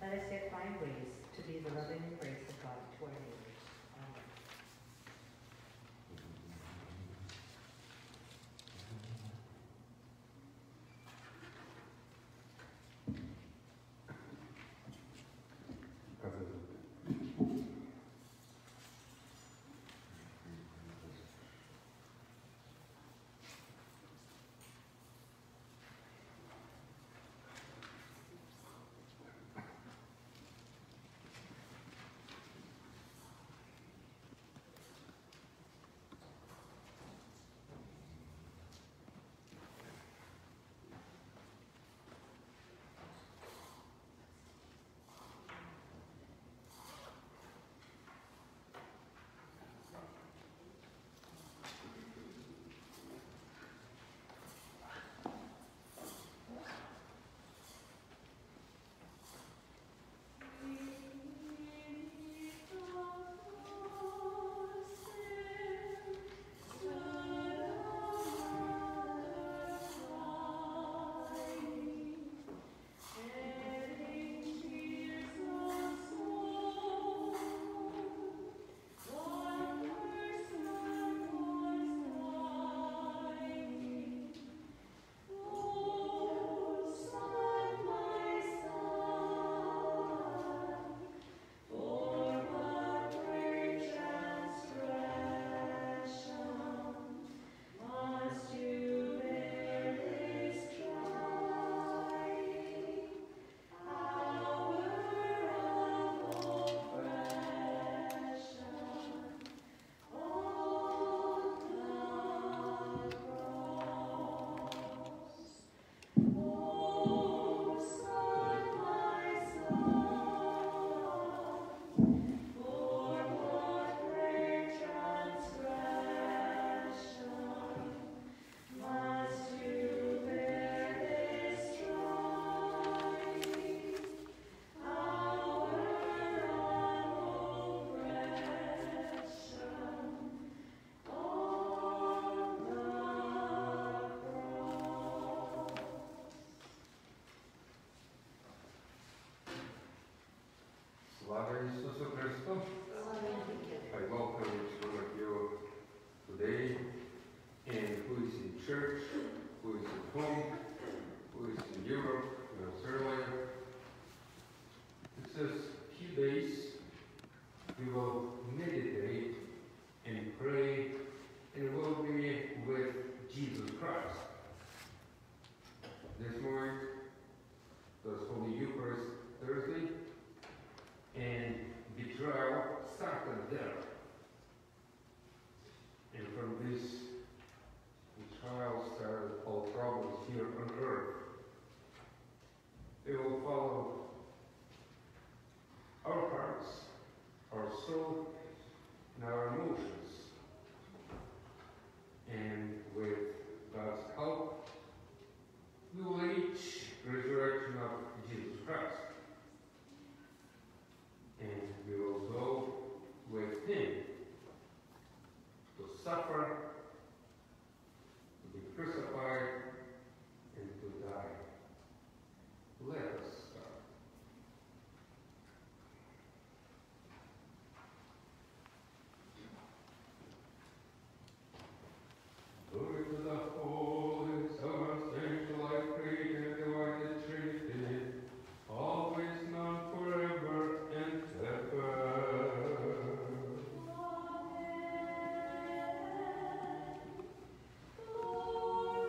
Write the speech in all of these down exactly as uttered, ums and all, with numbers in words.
Let us yet find ways to be the loving embrace of God to our neighbors. Amen. Slava Isusu Christu. I welcome each one of you today, and who is in church, who is at home, who is in Europe, in Australia. It says few days we will meditate and pray, and we'll be with Jesus Christ. This morning was Holy Eucharist Thursday, and betrayal started there. And from this betrayal started all troubles here on earth. They will follow our hearts, our soul, and our emotions. And with God's help, we will reach resurrection of Jesus Christ. And we will go with Him to suffer, to be crucified, and to die. Let us start. Glory to the Holy Son, sanctuary, created, divided Trinity, always known forever and ever. Amen.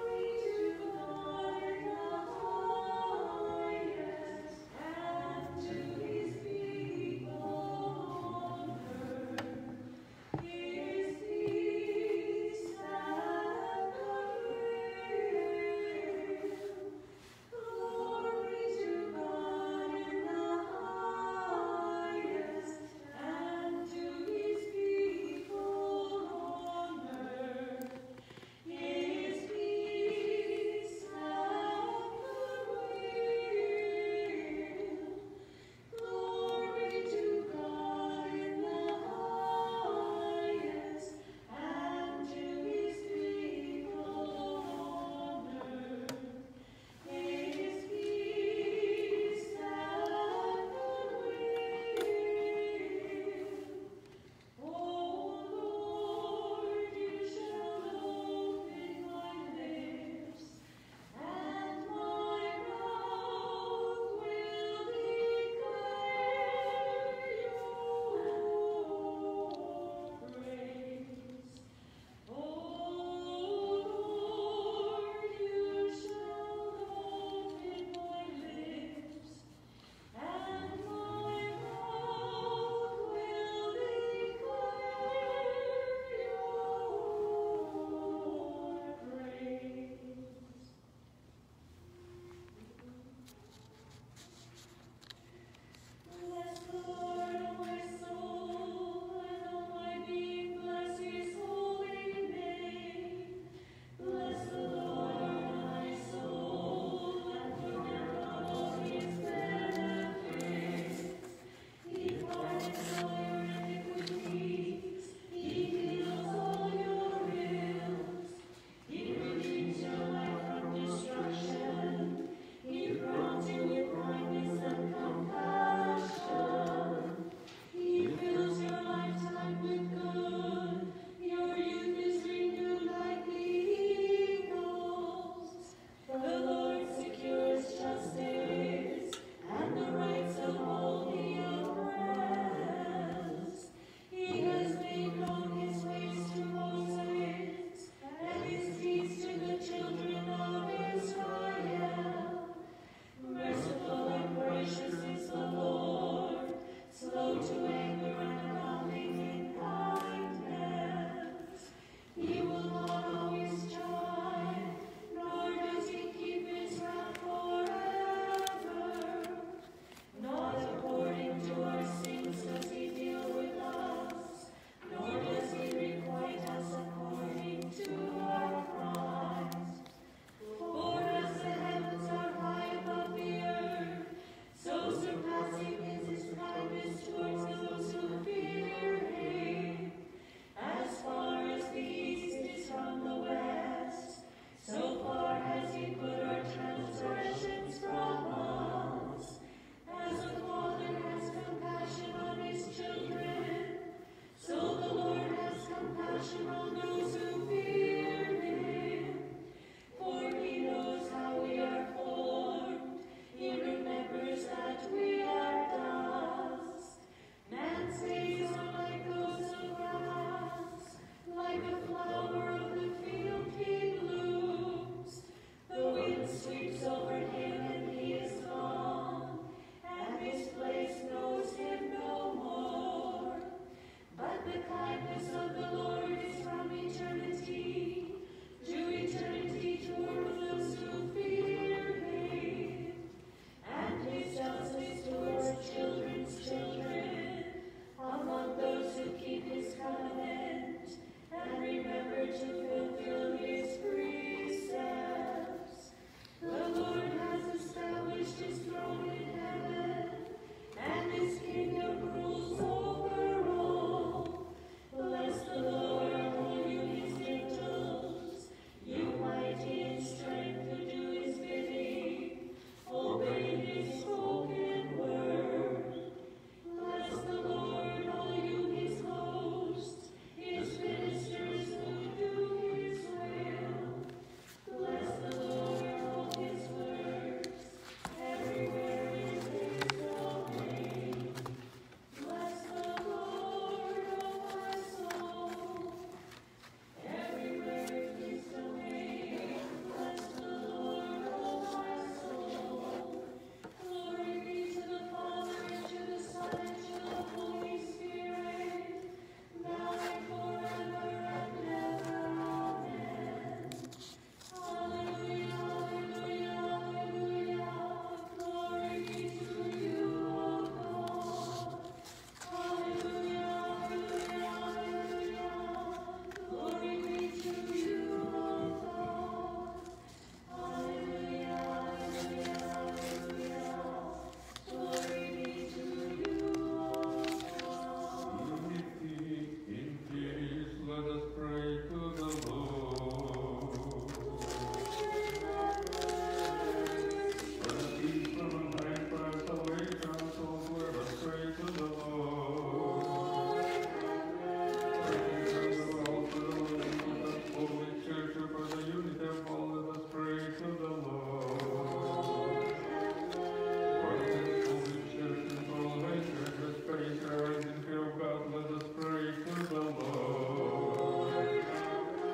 Praise the Lord.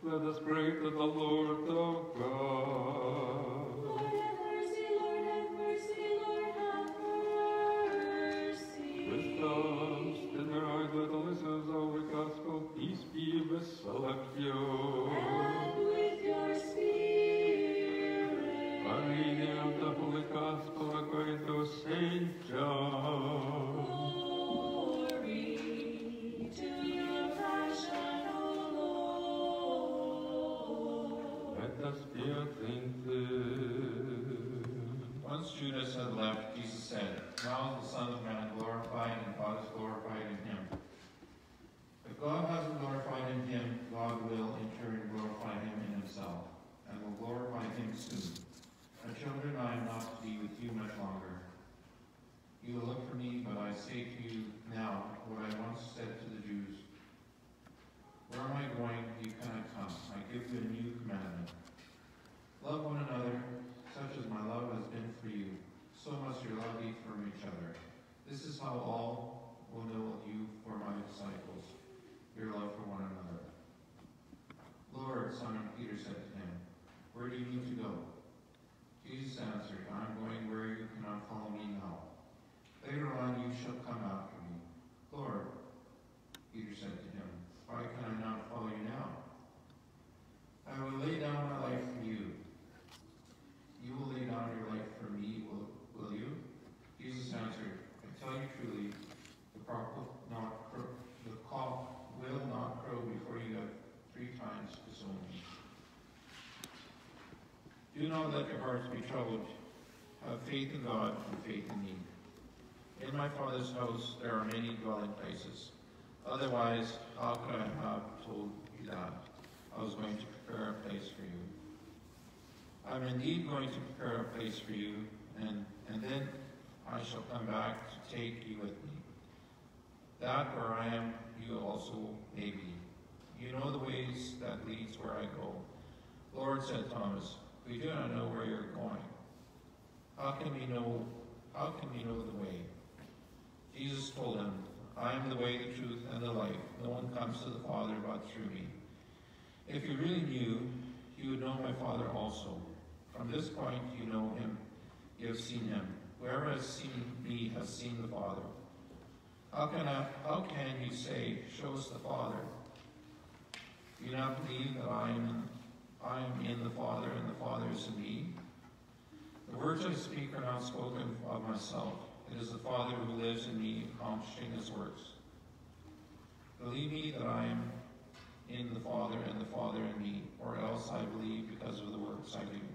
Let us pray to the Lord our God. Lord have mercy, Lord have mercy, Lord have mercy. Wisdom, still arise with the listeners of the gospel. Peace be with you. And with your spirit. A reading of the Holy Gospel according to Saint John. Glory to your passion, O Lord. Let us be attentive. Once Judas had left, Jesus said, "Now is the Son of Man glorified, and God is glorified in him. If God hasn't glorified in him, God will in turn glorify him in himself, and will glorify him soon. My children, I am not to be with you much longer. You will look for me, but I say to you now what I once said to the Jews. Where am I going? You cannot come. I give you a new commandment. Love one another, such as my love has been for you. So must your love be for each other. This is how all will know you for my disciples, your love for one another." "Lord," Simon Peter said to him, "where do you need to go?" Jesus answered, "I am going where you cannot follow me now. Later on you shall come after me." "Lord," Peter said to him, "why can I not follow you now? I will lay down my life for you. You will lay down your life for me, will, will you?" Jesus answered, "I tell you truly, the cock will not crow, the cock will not crow before you have three times disowned me. Do not let your hearts be troubled. Have faith in God and faith in me. In my Father's house there are many dwelling places. Otherwise, how could I have told you that I was going to prepare a place for you? I'm indeed going to prepare a place for you, and, and then I shall come back to take you with me, that where I am, you also may be. You know the ways that leads where I go." "Lord," said Thomas, "we do not know where you're going. How can we know, how can we know the way?" Jesus told him, "I am the way, the truth, and the life. No one comes to the Father but through me. If you really knew, you would know my Father also. From this point you know him, you have seen him. Whoever has seen me has seen the Father. How can I, how can you say, 'Show us the Father'? Do you not believe that I am in, I am in the Father, and the Father is in me? The words I speak are not spoken of myself. It is the Father who lives in me, accomplishing his works. Believe me that I am in the Father, and the Father in me, or else I believe because of the works I do.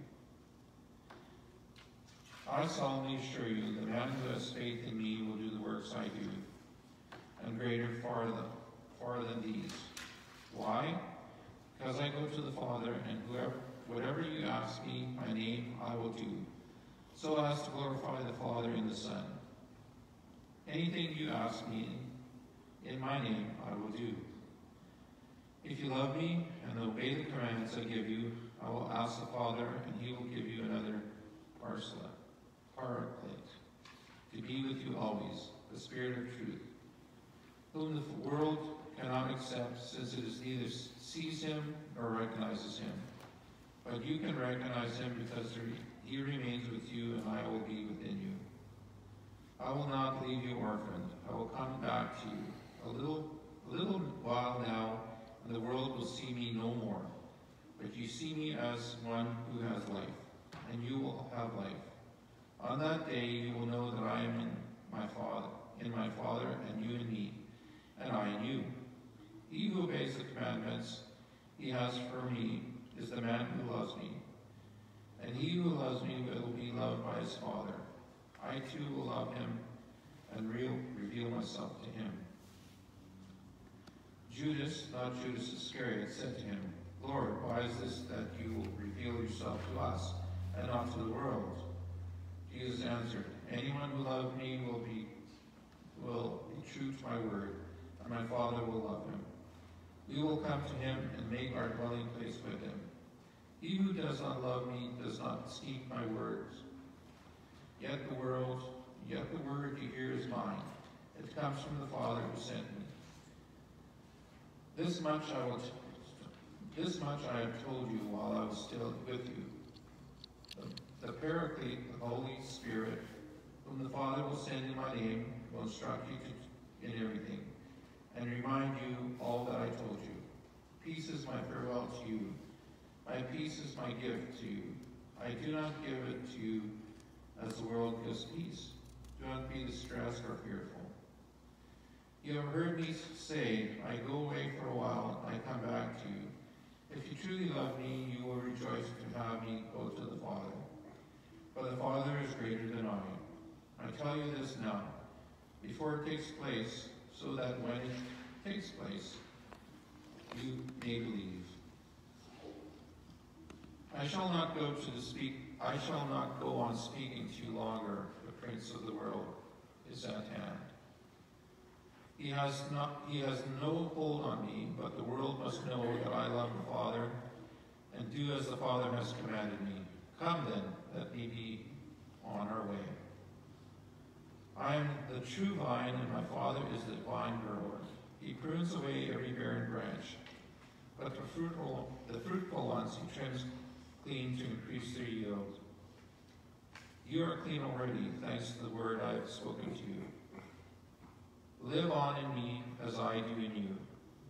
I solemnly assure you, the man who has faith in me will do the works I do, and greater far than, far than these. Why? Because I go to the Father, and whoever, whatever you ask me in my name, I will do, so as to glorify the Father in the Son. Anything you ask me in my name, I will do. If you love me and obey the commands I give you, I will ask the Father, and he will give you another Paraclete, to be with you always, the Spirit of truth, whom the world cannot accept, since it is neither sees him nor recognizes him. But you can recognize him because he remains with you, and I will be within you. I will not leave you orphaned. I will come back to you. A little, a little while now, and the world will see me no more. But you see me as one who has life, and you will have life. On that day you will know that I am in my Father, in my Father, and you in me, and I in you. He who obeys the commandments he has for me is the man who loves me. And he who loves me will be loved by his Father. I too will love him and real, reveal myself to him." Judas, not Judas Iscariot, said to him, "Lord, why is this that you will reveal yourself to us and not to the world?" Jesus answered, "Anyone who loves me will be, will be true to my word, and my Father will love him. We will come to him and make our dwelling place with him. He who does not love me does not speak my words. Yet the world, yet the word you hear is mine. It comes from the Father who sent me. This much I will, This much I have told you while I was still with you. The, the Paraclete, the Holy Spirit, whom the Father will send in my name, will instruct you to, in everything, and remind you all that I told you. Peace is my farewell to you. My peace is my gift to you. I do not give it to you as the world gives peace. Do not be distressed or fearful. You have heard me say, I go away for a while, and I come back to you. If you truly love me, you will rejoice to have me go to the Father. For the Father is greater than I. I tell you this now, before it takes place, so that when it takes place, you may believe. I shall not go to the speak. I shall not go on speaking to you longer. The Prince of the world is at hand. He has not. He has no hold on me, but the world must know that I love the Father, and do as the Father has commanded me. Come then, let me be on our way. I am the true vine, and my Father is the vine grower. He prunes away every barren branch, but the fruitful, the fruitful ones he trims clean to increase their yield. You are clean already, thanks to the word I have spoken to you. Live on in me as I do in you.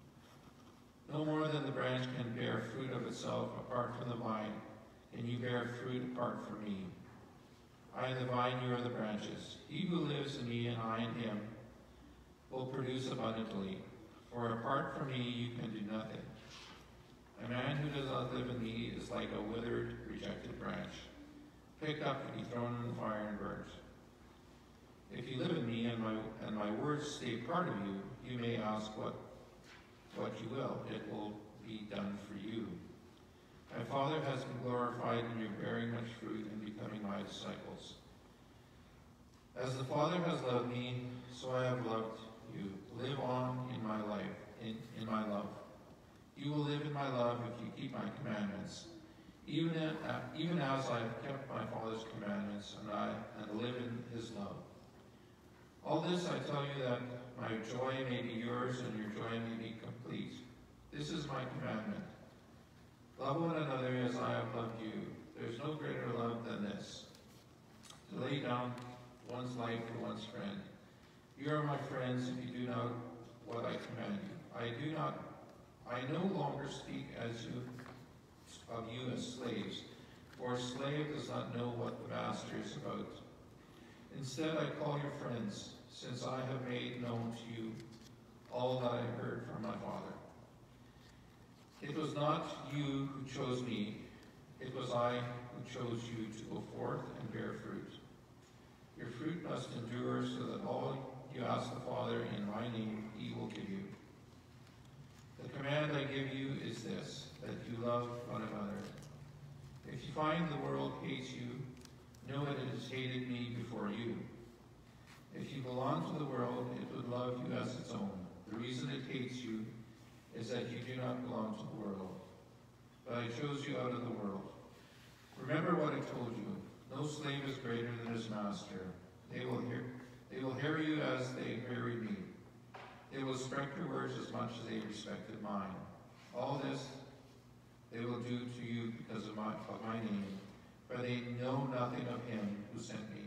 No more than the branch can bear fruit of itself apart from the vine, and you bear fruit apart from me. I am the vine, you are the branches. He who lives in me and I in him will produce abundantly, for apart from me you can do nothing. A man who does not live in me is like a withered, rejected branch, picked up to be thrown in the fire and burnt. If you live in me and my and my words stay part of you, you may ask what what you will. It will be done for you. My Father has been glorified in your bearing much fruit and becoming my disciples. As the Father has loved me, so I have loved you. Live on in my life, in, in my love. You will live in my love if you keep my commandments, even, uh, even as I have kept my Father's commandments and I and live in his love. All this I tell you that my joy may be yours and your joy may be complete. This is my commandment. Love one another as I have loved you. There is no greater love than this, to lay down one's life for one's friend. You are my friends if you do not what I command you. I do not, I no longer speak as you of you as slaves, for a slave does not know what the master is about. Instead, I call you friends, since I have made known to you all that I heard from my Father. It was not you who chose me, it was I who chose you to go forth and bear fruit. Your fruit must endure, so that all you ask the Father in my name, he will give you. The command I give you is this, that you love one another. If you find the world hates you, know that it has hated me before you. If you belong to the world, it would love you as its own. The reason it hates you is that you do not belong to the world, but I chose you out of the world. Remember what I told you. No slave is greater than his master. They will hear, they will hear you as they harried me. They will respect your words as much as they respected mine. All this they will do to you because of my, of my name, for they know nothing of him who sent me.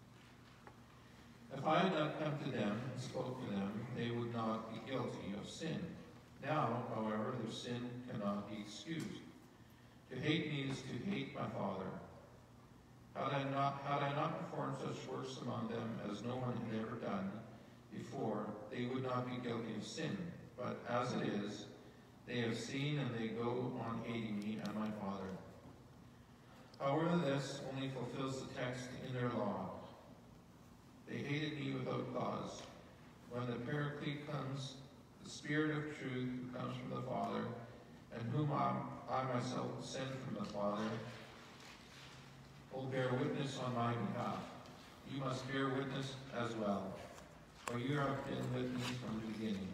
If I had not come to them and spoke to them, they would not be guilty of sin. Now, however, their sin cannot be excused. To hate me is to hate my Father. Had I not, had I not performed such works among them as no one had ever done before, they would not be guilty of sin. But as it is, they have seen and they go on hating me and my Father. However, this only fulfills the text in their law. They hated me without cause. When the Paraclete comes, the Spirit of truth who comes from the Father, and whom I, I myself will send from the Father, will bear witness on my behalf. You must bear witness as well, for you have been with me from the beginning.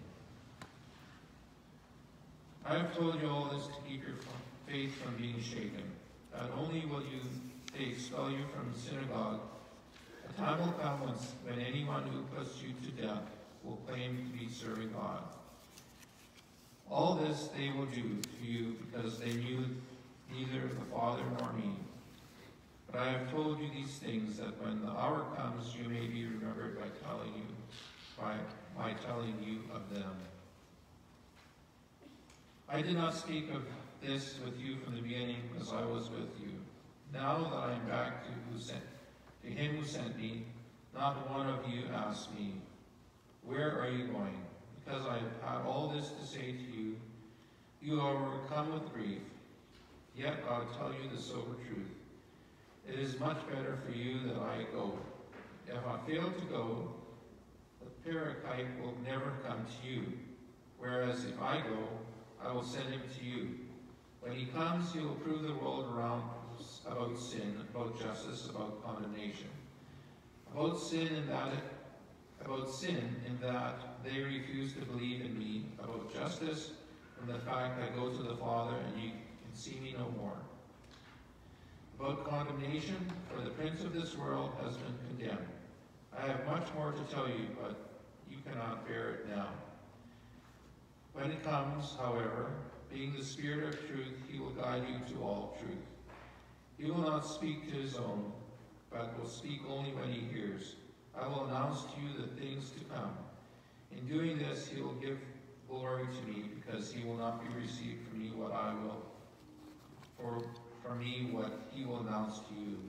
I have told you all this to keep your faith from being shaken. Not only will you they expel you from the synagogue, a time will come when anyone who puts you to death will claim to be serving God. All All this they will do to you because they knew neither the Father nor me. But I have told you these things, that when the hour comes, you may be remembered by telling you, by, by telling you of them. I did not speak of this with you from the beginning, because I was with you. Now that I am back to who sent, to him who sent me, not one of you asked me, where are you going? Because I have had all this to say to you, you are overcome with grief. Yet I'll tell you the sober truth. It is much better for you that I go. If I fail to go, the Paraclete will never come to you. Whereas if I go, I will send him to you. When he comes, he will prove the world around about sin, about justice, about condemnation. About sin in that it, about sin in that they refuse to believe in me. About justice from the fact I go to the Father and you can see me no more. About condemnation, for the prince of this world has been condemned. I have much more to tell you, but you cannot bear it now. When it comes, however, being the Spirit of truth, he will guide you to all truth. He will not speak to his own, but will speak only when he hears. I will announce to you the things to come. In doing this, he will give glory to me, because he will not be received from me what I will, or from me what he will announce to you.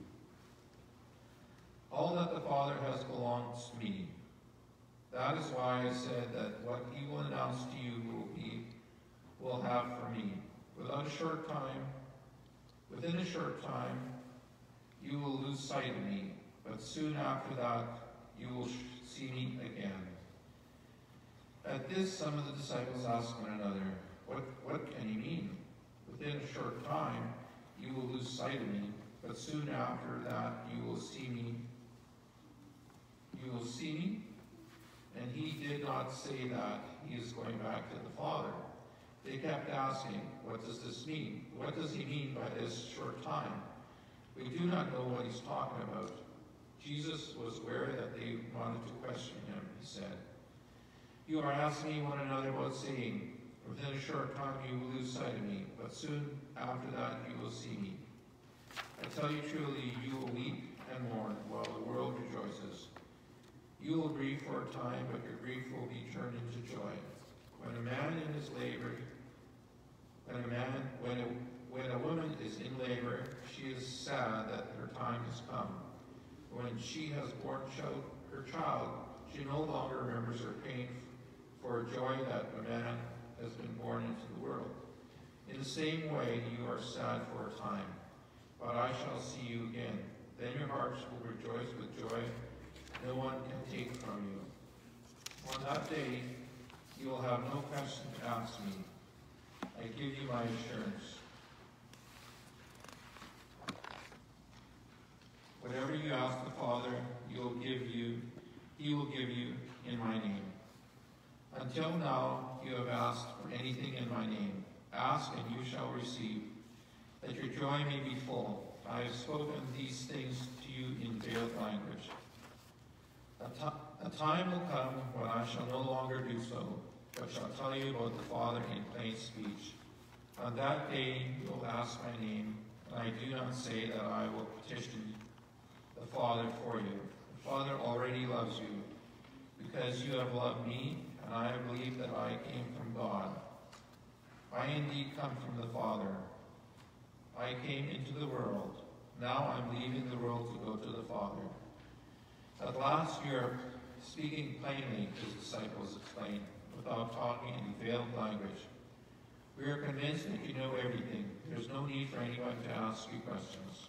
All that the Father has belongs to me. That is why I said that what he will announce to you will be, will have for me. Without a short time, within a short time, you will lose sight of me, but soon after that, you will see me again. At this, some of the disciples asked one another, what, what can he mean? Within a short time, you will lose sight of me, but soon after that, you will see me. You will see me? And he did not say that he is going back to the Father. They kept asking, what does this mean? What does he mean by this short time? We do not know what he's talking about. Jesus was aware that they wanted to question him. He said, you are asking one another about saying, within a short time you will lose sight of me, but soon after that you will see me. I tell you truly, you will weep and mourn while the world rejoices. You will grieve for a time, but your grief will be turned into joy. When a man in his labor, when a man, when a, when a woman is in labor, she is sad that her time has come. When she has borne child, her child, she no longer remembers her pain for joy that a man has been born into the world. In the same way, you are sad for a time, but I shall see you again. Then your hearts will rejoice with joy no one can take from you. On that day, you will have no question to ask me. I give you my assurance. Whatever you ask the Father, he will give you, he will give you in my name. Until now, you have asked for anything in my name. Ask and you shall receive, that your joy may be full. I have spoken these things to you in veiled language. A, t- a time will come when I shall no longer do so, but shall tell you about the Father in plain speech. On that day you will ask my name, and I do not say that I will petition the Father for you. The Father already loves you, because you have loved me, and I have believed that I came from God. I indeed come from the Father. I came into the world. Now I'm leaving the world to go to the Father. At last you are speaking plainly, his disciples explained, without talking in veiled language. We are convinced that you know everything. There's no need for anyone to ask you questions.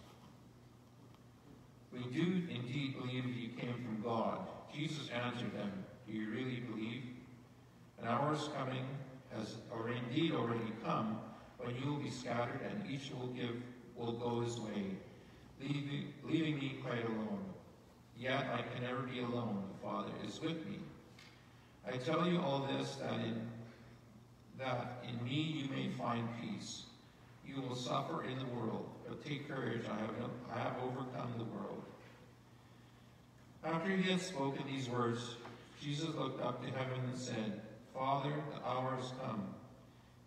We do indeed believe that you came from God. Jesus answered them, do you really believe? An hour is coming, has or indeed already come, when you will be scattered and each will give will go his way, leaving, leaving me quite alone. Yet I can never be alone. The Father is with me. I tell you all this that in that in me you may find peace. You will suffer in the world, but take courage. I have no, I have overcome the world. After he had spoken these words, Jesus looked up to heaven and said, Father, the hour has come.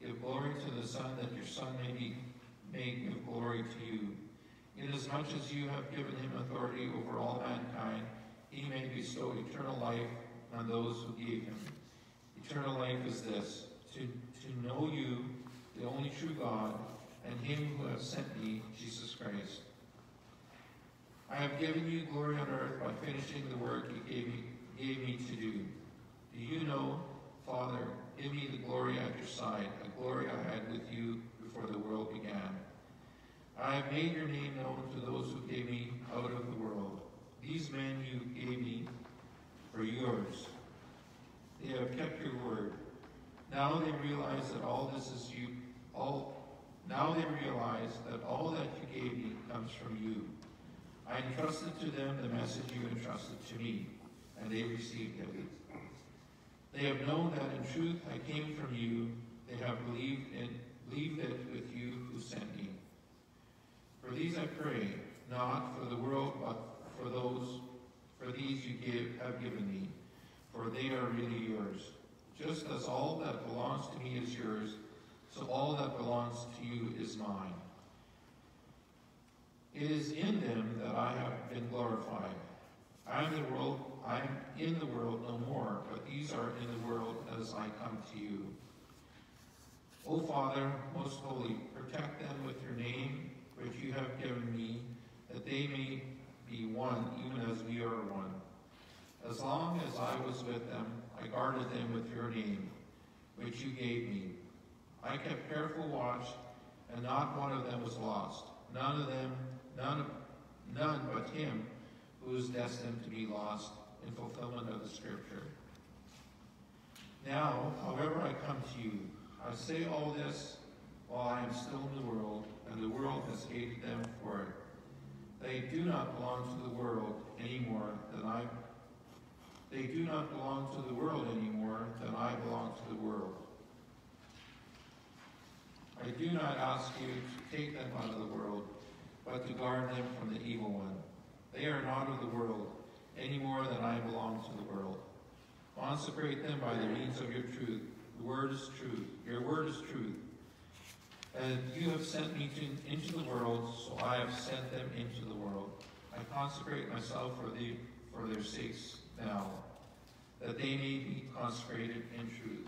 to the Son, that your Son may be may give glory to you. Inasmuch as you have given him authority over all mankind, he may bestow eternal life on those who gave him. Eternal life is this, to, to know you, the only true God, and him who has sent me, Jesus Christ. I have given you glory on earth by finishing the work you gave me, gave me to do. Do you know, Father, give me the glory at your side, a glory I had with you before the world began. I have made your name known to those who gave me out of the world. These men you gave me are yours. They have kept your word. Now they realize that all this is you. All now they realize that all that you gave me comes from you. I entrusted to them the message you entrusted to me, and they received it. They have known that in truth I came from you. They have believed in believed it with you who sent me. For these I pray, not for the world, but for those, for these you give, have given me, for they are really yours. Just as all that belongs to me is yours, so all that belongs to you is mine. It is in them that I have been glorified. I am the world, I am in the world no more, but these are in the world as I come to you. O Father, most holy, protect them with your name, which you have given me, that they may be one, even as we are one. As long as I was with them, I guarded them with your name, which you gave me. I kept careful watch, and not one of them was lost. None of them, none, none but him who is destined to be lost in fulfillment of the Scripture. Now, however I come to you, I say all this while I am still in the world, and the world has hated them for it. They do not belong to the world any more than I They do not belong to the world any more than I belong to the world. I do not ask you to take them out of the world, but to guard them from the evil one. They are not of the world any more than I belong to the world. Consecrate them by the means of your truth. The word is truth. Your word is truth. And you have sent me to, into the world, so I have sent them into the world. I consecrate myself for, the, for their sakes now, that they may be consecrated in truth.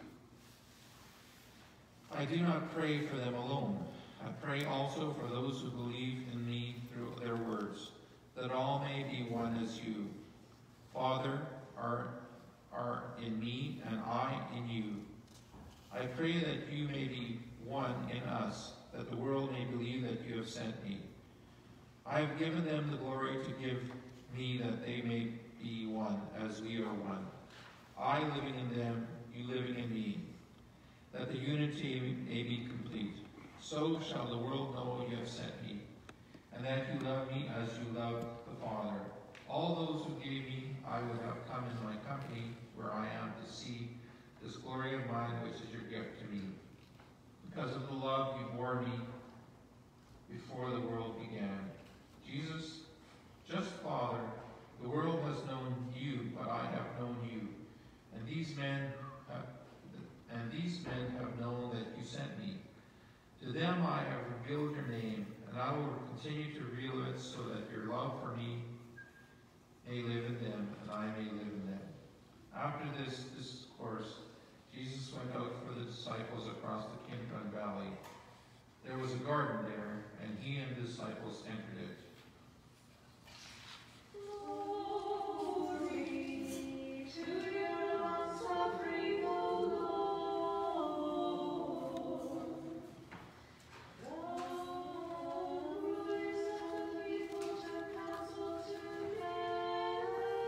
I do not pray for them alone. I pray also for those who believe in me through their words, that all may be one as you, Father, are, are in me and I in you. I pray that you may be one in us, that the world may believe that you have sent me. I have given them the glory to give me, that they may be one as we are one. I living in them, you living in me, that the unity may be complete. So shall the world know you have sent me, and that you love me as you love the Father. All those who gave me, I would have come in my company, where I am, to see this glory of mine, which is your gift to me. Because of the love you bore me before the world began. Jesus, just Father, the world has known you, but I have known you. And these men have, and these men have known that you sent me. To them I have revealed your name, and I will continue to reveal it, so that your love for me may live in them, and I may live in them. After this discourse, Jesus went out for the disciples across the Kidron Valley. There was a garden there, and he and the disciples entered it. Glory to your long-suffering, O Lord. The rulers of the people took counsel together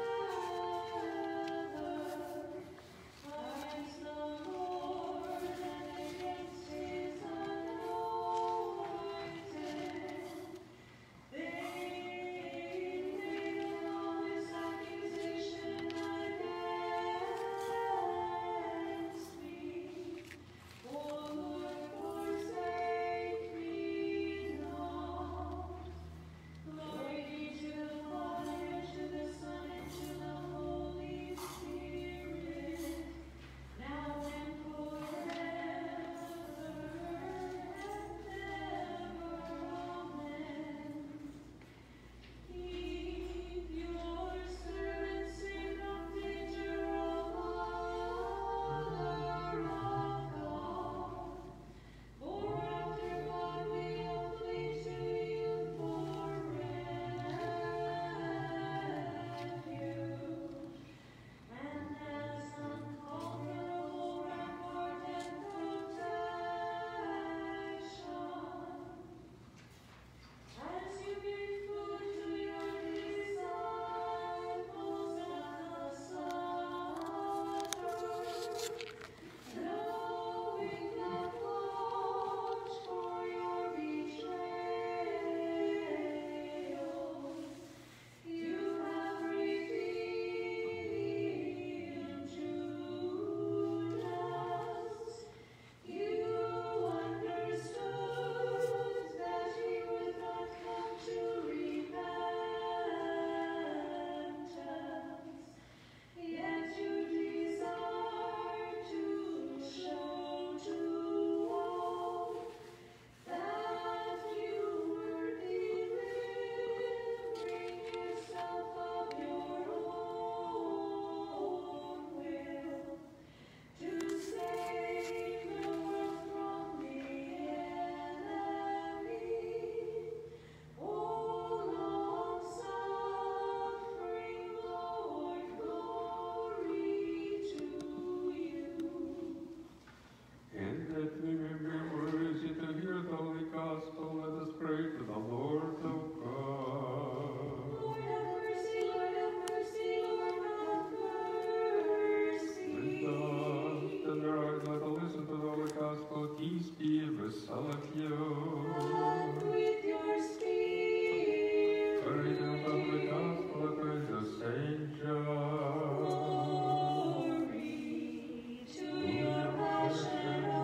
against the Lord and against his anointed. They peace be with all of you. And with your spirit. A reading from the Gospel according to Saint John. Glory to your passion, O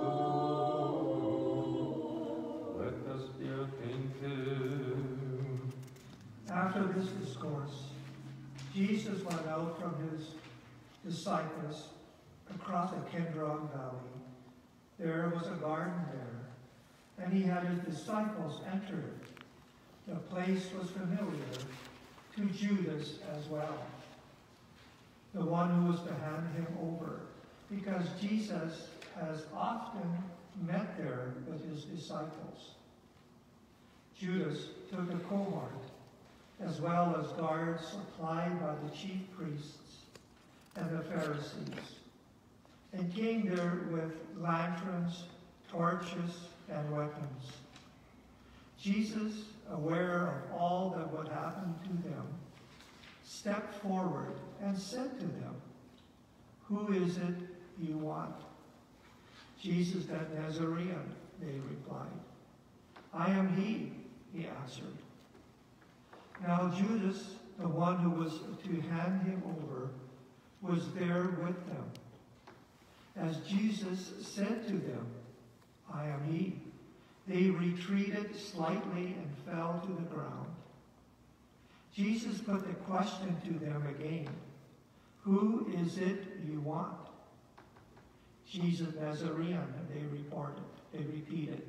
Lord. Let us be attentive. After this discourse, Jesus went out from his disciples across the Kidron Valley. There was a garden there, and he had his disciples enter it. The place was familiar to Judas as well, the one who was to hand him over, because Jesus has often met there with his disciples. Judas took a cohort, as well as guards supplied by the chief priests and the Pharisees, and came there with lanterns, torches, and weapons. Jesus, aware of all that would happen to them, stepped forward and said to them, "Who is it you want?" "Jesus, that Nazarene," they replied. "I am he," he answered. Now Judas, the one who was to hand him over, was there with them. As Jesus said to them, "I am he," they retreated slightly and fell to the ground. Jesus put the question to them again, "Who is it you want?" "Jesus Nazarene," they reported. They repeated.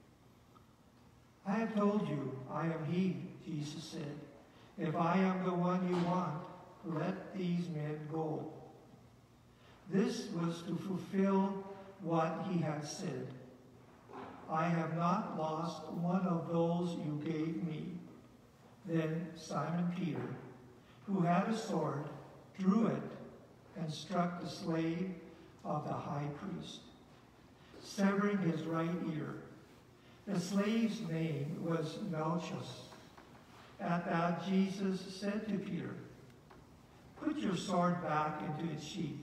"I have told you, I am he," Jesus said. "If I am the one you want, let these men go." This was to fulfill what he had said. "I have not lost one of those you gave me." Then Simon Peter, who had a sword, drew it and struck the slave of the high priest, severing his right ear. The slave's name was Malchus. At that, Jesus said to Peter, "Put your sword back into its sheath.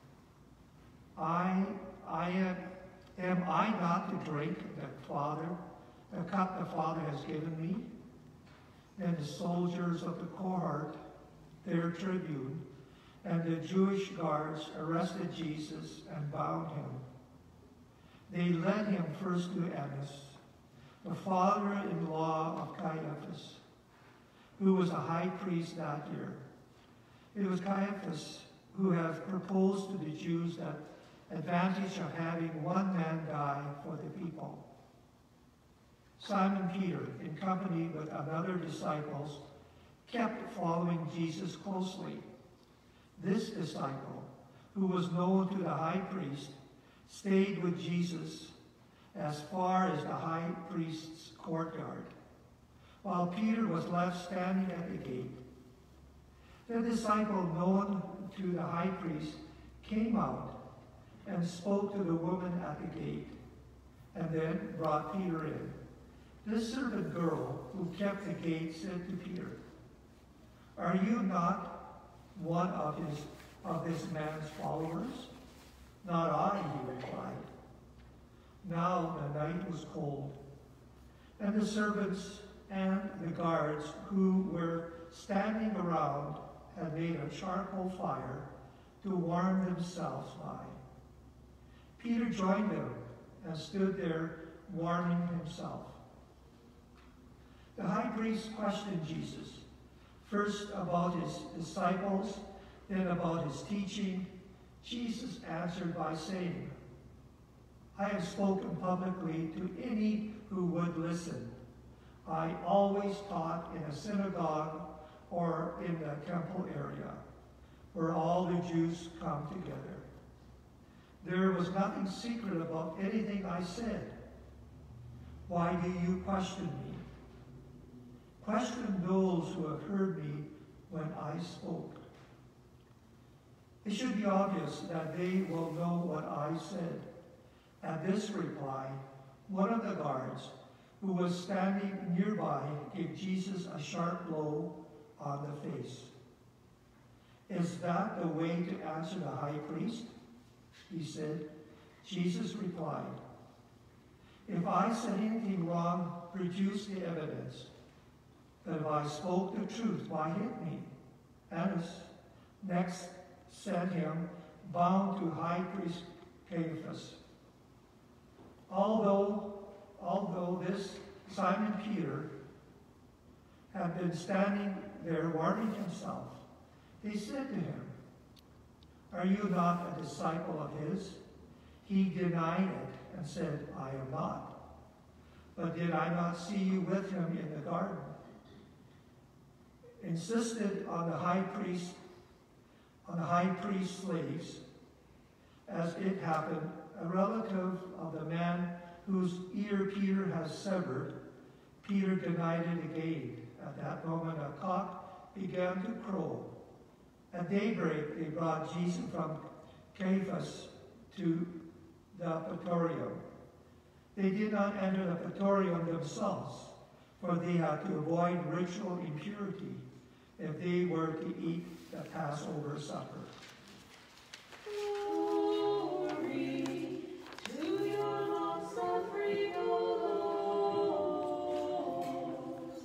I, I am, am I not to drink the Father, the cup the Father has given me?" Then the soldiers of the cohort, their tribune, and the Jewish guards arrested Jesus and bound him. They led him first to Annas, the father-in-law of Caiaphas, who was a high priest that year. It was Caiaphas who had proposed to the Jews that advantage of having one man die for the people. Simon Peter, in company with another disciples, kept following Jesus closely. This disciple, who was known to the high priest, stayed with Jesus as far as the high priest's courtyard, while Peter was left standing at the gate. The disciple known to the high priest came out and spoke to the woman at the gate, and then brought Peter in. This servant girl who kept the gate said to Peter, "Are you not one of his of this man's followers?" "Not I," he replied. Now the night was cold, and the servants and the guards who were standing around had made a charcoal fire to warm themselves by. Peter joined them and stood there warming himself. The high priest questioned Jesus, first about his disciples, then about his teaching. Jesus answered by saying, "I have spoken publicly to any who would listen. I always taught in a synagogue or in the temple area, where all the Jews come together. There was nothing secret about anything I said. Why do you question me? Question those who have heard me when I spoke." It should be obvious that they will know what I said. At this reply, one of the guards, who was standing nearby, gave Jesus a sharp blow on the face. "Is that the way to answer the high priest?" he said. Jesus replied, If I said anything wrong, produce the evidence. But if I spoke the truth, why hit me? Annas next sent him bound to high priest Caiaphas. Although, although this Simon Peter had been standing there warming himself, they said to him, "Are you not a disciple of his?" He denied it and said, "I am not. But did I not see you with him in the garden?" Insisted on the high priest, on the high priest's slaves. As it happened, a relative of the man whose ear Peter has severed, Peter denied it again. At that moment, a cock began to crow. At daybreak, they brought Jesus from Caiaphas to the praetorium. They did not enter the praetorium themselves, for they had to avoid ritual impurity if they were to eat the Passover supper. Glory to your long-suffering, O Lord.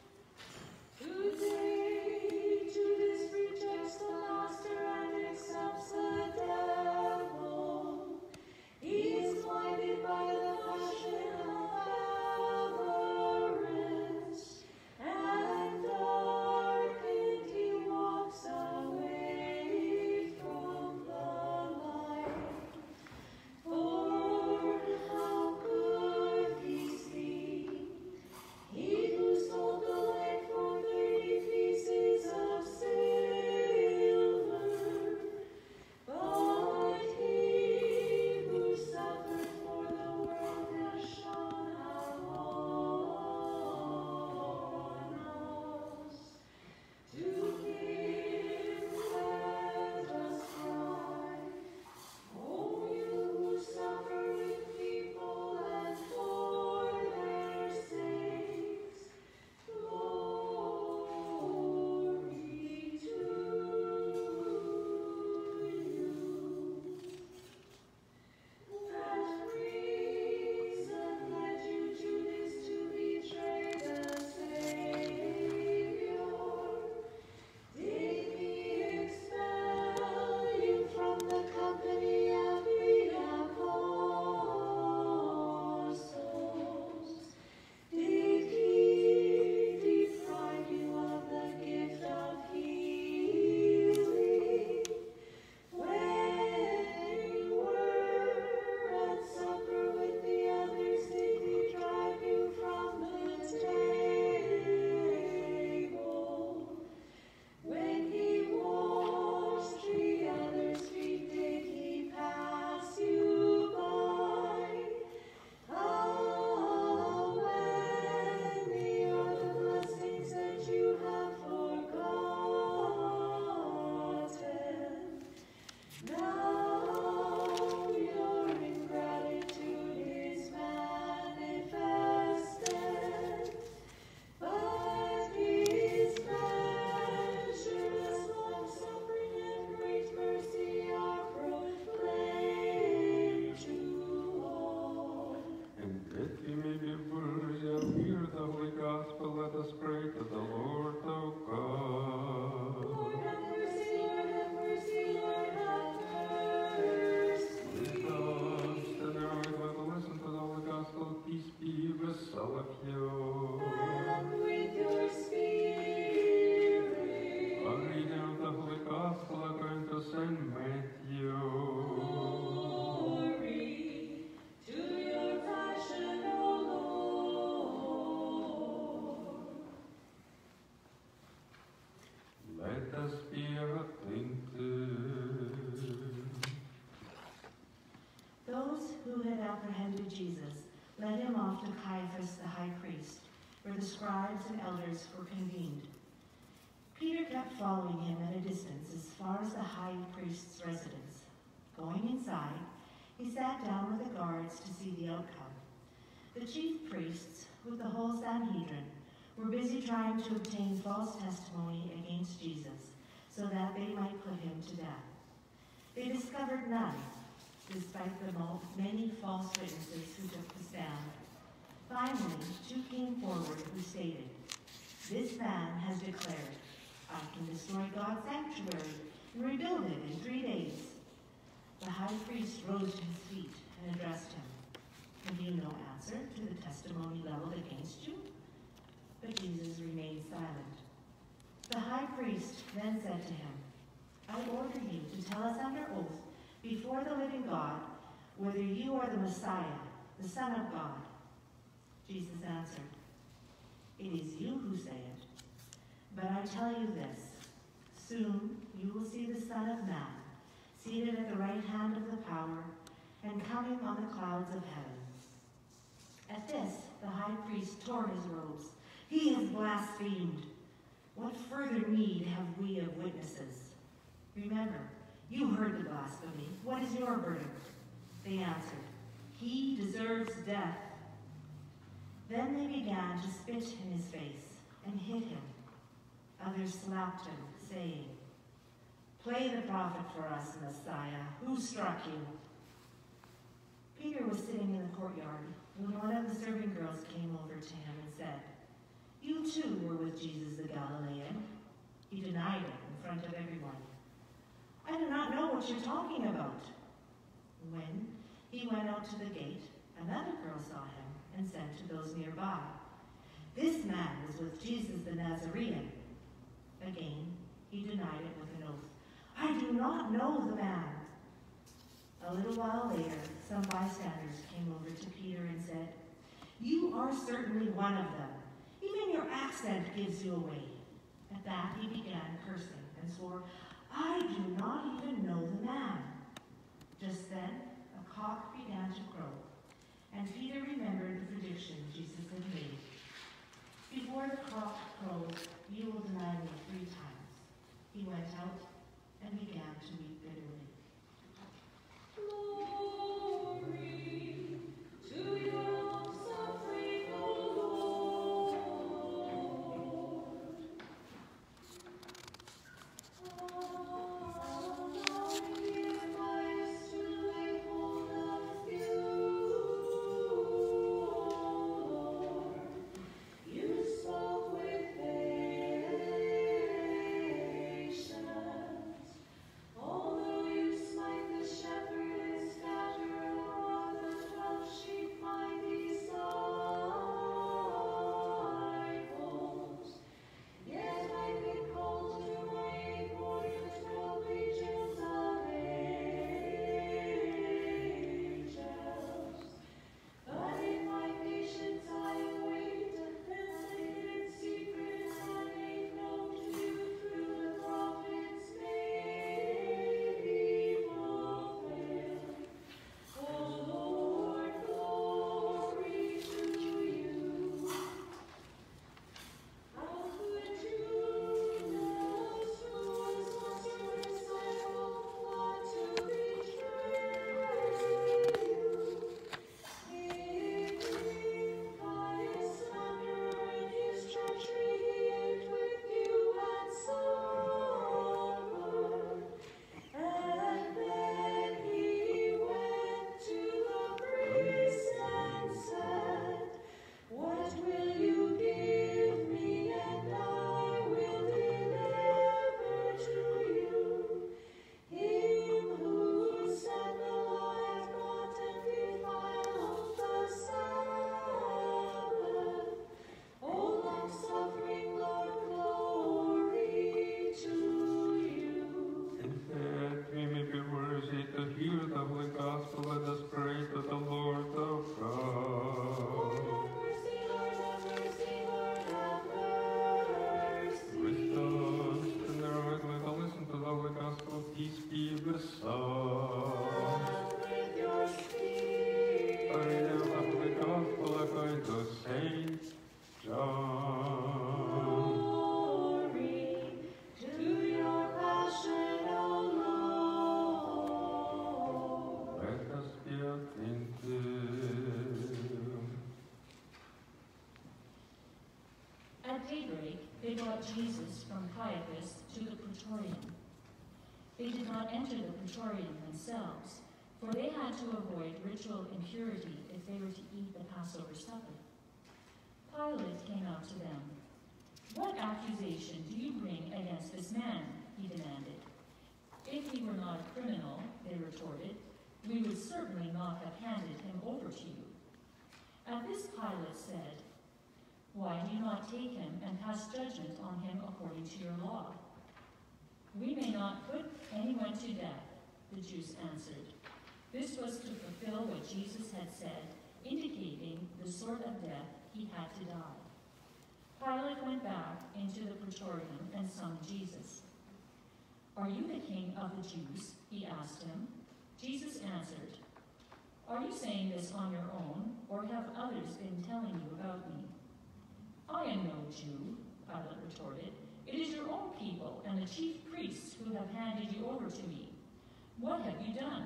Today, Judas rejects the Master and accepts the devil. He is blinded by the passion of avarice, and darkened he walks away from the light. For how could he see? He who sold the land for thirty pieces of silver, but he who suffered for the world has shown how on us. To him let us cry, O you who suffer with people and for their sakes, glory to you. That reason led you, Judas, to betray the Savior. Did he expel you from the company of the apostles? Did he deprive you of the gift of healing? When you were at supper with the others, did he drive you from the table? When he washed the others' feet, did he pass you by? How many are the blessings that you have forgotten? Now your ingratitude is manifested, but his measureless long-suffering and great mercy are proclaimed to all. And that we may be worthy of hear the holy gospel, let us pray to the Lord our God. Lord have mercy, Lord have mercy, Lord have With mercy. us, and now we will listen to the holy gospel. Peace be with all of you. And with your spirit. A reading of the holy gospel according to Saint Matthew. Glory to your passion, O Lord. Let us be attentive. Those who had apprehended Jesus led him off to Caiaphas the high priest, where the scribes and elders were convened. Peter kept following him at a distance as far as the high priest's residence. Going inside, he sat down with the guards to see the outcome. The chief priests, with the whole Sanhedrin, were busy trying to obtain false testimony against Jesus so that they might put him to death. They discovered none, despite the many false witnesses who took the stand stated, "This man has declared, I can destroy God's sanctuary and rebuild it in three days." The high priest rose to his feet and addressed him. "Have you no answer to the testimony leveled against you?" But Jesus remained silent. The high priest then said to him, "I order you to tell us under oath before the living God whether you are the Messiah, the Son of God." Jesus answered, "It is you who say it. But I tell you this, soon you will see the Son of Man seated at the right hand of the power and coming on the clouds of heaven." At this, the high priest tore his robes. "He has blasphemed. What further need have we of witnesses? Remember, you heard the blasphemy. What is your verdict?" They answered, "He deserves death." Then they began to spit in his face and hit him. Others slapped him, saying, "Play the prophet for us, Messiah. Who struck you?" Peter was sitting in the courtyard when one of the serving girls came over to him and said, "You too were with Jesus the Galilean." He denied it in front of everyone. "I do not know what you're talking about." When he went out to the gate, another girl saw him and said to those nearby, "This man was with Jesus the Nazarene." Again, he denied it with an oath. "I do not know the man." A little while later, some bystanders came over to Peter and said, "You are certainly one of them. Even your accent gives you away." At that, he began cursing and swore, "I do not even know the man." Just then, a cock began to crow, and Peter remembered the prediction Jesus had made. "Before the cock crows, you will deny me three times." He went out and began to weep bitterly. Glory to your long-suffering, O Lord. Allowing the advice to lay hold of you, Lord. You spoke with patience. Although you smite the shepherd and scatter abroad the twelve sheep, my disciples, yet I've been called to my aid more than twelve legions of angels. But in my patience I await, and taken in secret, and made known to you through the prophets may be fulfilled. O Lord, glory to you. How could Judas, who was once your disciple, plot to betray you? Hating pious slander and his treachery, he ate with you at supper. And then he went to the priest and said, "What will you give me, and I will deliver to you him who set the law at naught and defiled the Sabbath." O long-suffering Lord, glory to you. And that we may be worthy to hear the holy gospel, let us pray to the Lord of Lord God. have mercy, Lord have mercy, Lord have mercy. Christos, and the right way to listen to the holy gospel, peace be with us. And with your I spirit. read the holy gospel according to Saint John. Glory to your passion, O Lord. Let us be attentive. At daybreak, they brought Jesus from Caiaphas to the praetorium. They did not enter the praetorium themselves, for they had to avoid ritual impurity if they were to eat the Passover supper. Pilate came out to them. "What accusation do you bring against this man?" he demanded. "If he were not a criminal," they retorted, "we would certainly not have handed him over to you." At this Pilate said, "Why do you not take him and pass judgment on him according to your law?" "We may not put anyone to death," the Jews answered. This was to fulfill what Jesus had said, indicating the sort of death he had to die. Pilate went back into the praetorium and summoned Jesus. "Are you the king of the Jews?" he asked him. Jesus answered, "Are you saying this on your own, or have others been telling you about me?" "I am no Jew," Pilate retorted. "It is your own people and the chief priests who have handed you over to me. What have you done?"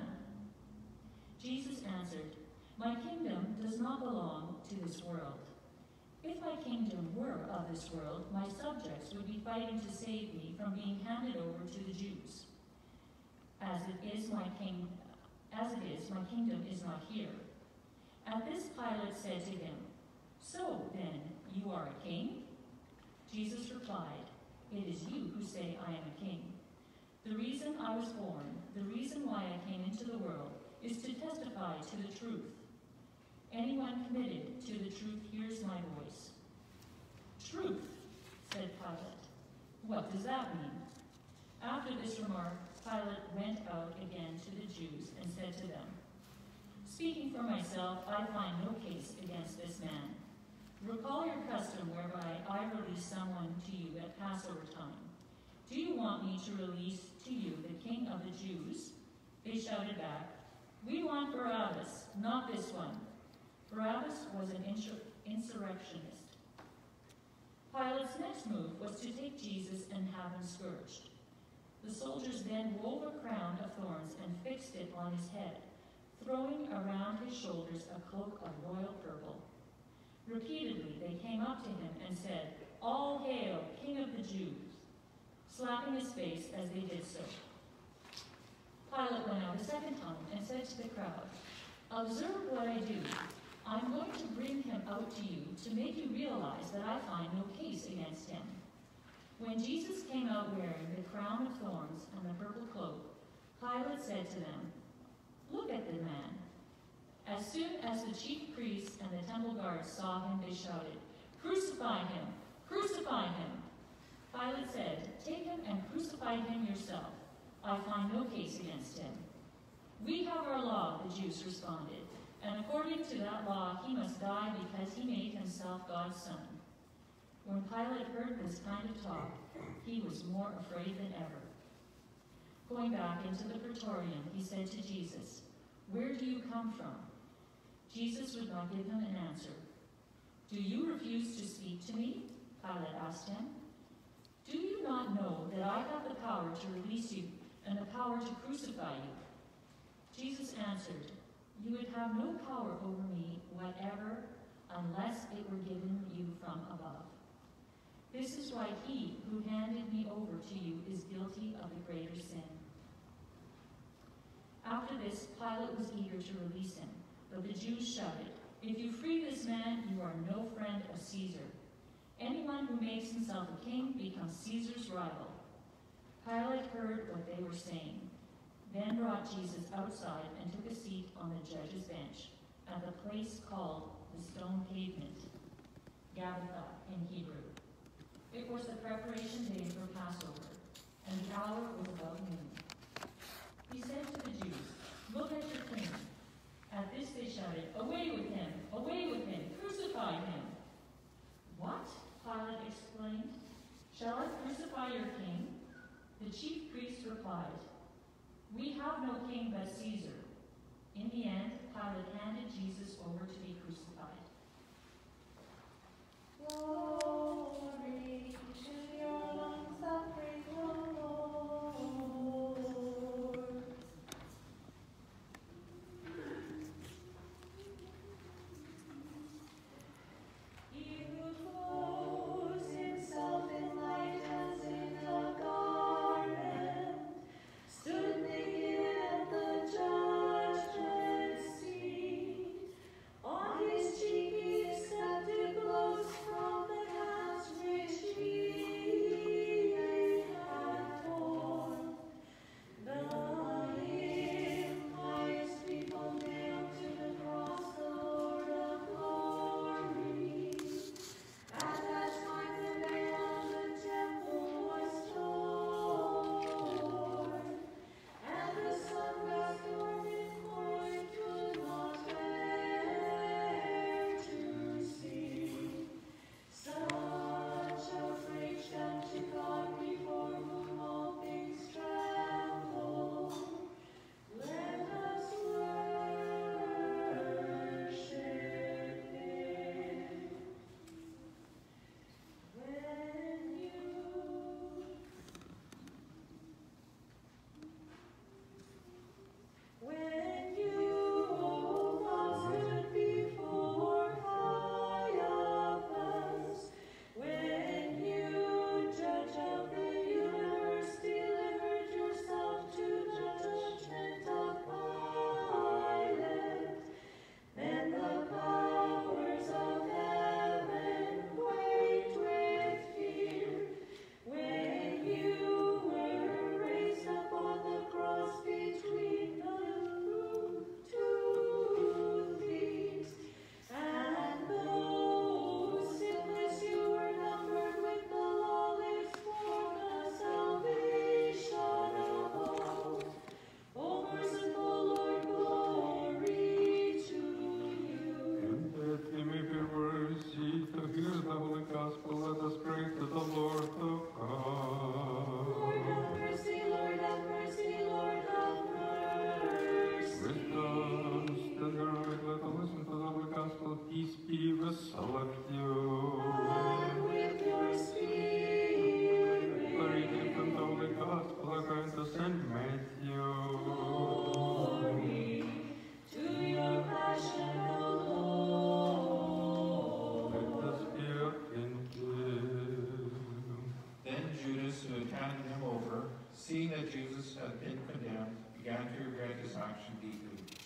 Jesus answered, "My kingdom does not belong to this world. If my kingdom were of this world, my subjects would be fighting to save me from being handed over to the Jews. As it is, my king, as it is, my kingdom is not here." At this Pilate said to him, "So then, you are a king?" Jesus replied, "It is you who say I am a king. The reason I was born, the reason why I came into the world, is to testify to the truth. Anyone committed to the truth hears my voice." "Truth," said Pilate. "What does that mean?" After this remark, Pilate went out again to the Jews and said to them, "Speaking for myself, I find no case against this man. Recall your custom whereby I release someone to you at Passover time. Do you want me to release to you the king of the Jews?" They shouted back, "We want Barabbas, not this one." Barabbas was an insur- insurrectionist. Pilate's next move was to take Jesus and have him scourged. The soldiers then wove a crown of thorns and fixed it on his head, throwing around his shoulders a cloak of royal purple. Repeatedly they came up to him and said, "All hail, King of the Jews," slapping his face as they did so. Pilate went out a second time and said to the crowd, "Observe what I do. I'm going to bring him out to you to make you realize that I find no case against him." When Jesus came out wearing the crown of thorns and the purple cloak, Pilate said to them, "Look at the man." As soon as the chief priests and the temple guards saw him, they shouted, "Crucify him! Crucify him!" Pilate said, "Take him and crucify him yourself. I find no case against him." "We have our law," the Jews responded, "and according to that law he must die because he made himself God's son." When Pilate heard this kind of talk, he was more afraid than ever. Going back into the praetorium, he said to Jesus, "Where do you come from?" Jesus would not give him an answer. "Do you refuse to speak to me?" Pilate asked him. "Do you not know that I have the power to release you and the power to crucify you?" Jesus answered, "You would have no power over me whatever unless it were given you from above. This is why he who handed me over to you is guilty of the greater sin." After this, Pilate was eager to release him, but the Jews shouted, "If you free this man, you are no friend of Caesar. Anyone who makes himself a king becomes Caesar's rival." Pilate heard what they were saying, then brought Jesus outside and took a seat on the judge's bench at the place called the Stone Pavement, Gabbatha in Hebrew. It was the preparation day for Passover, and the hour was about noon. He said to the Jews, "Look at your king." At this they shouted, "Away with him! Away with him! Crucify him!" "What?" Pilate exclaimed. "Shall I crucify your king?" The chief priests replied, "We have no king but Caesar." In the end, Pilate handed Jesus over to be crucified. Glory to your long-suffering Lord. He who clothes himself in light as in a garment stood naked at the judgment seat. On his Peace be with all of you. And with your spirit. Glory be from the Holy Gospel according to Saint Matthew. Glory to your passion, O Lord. Let us be attentive. Then Judas, who had handed him over, seeing that Jesus had been condemned, began to regret his action deeply.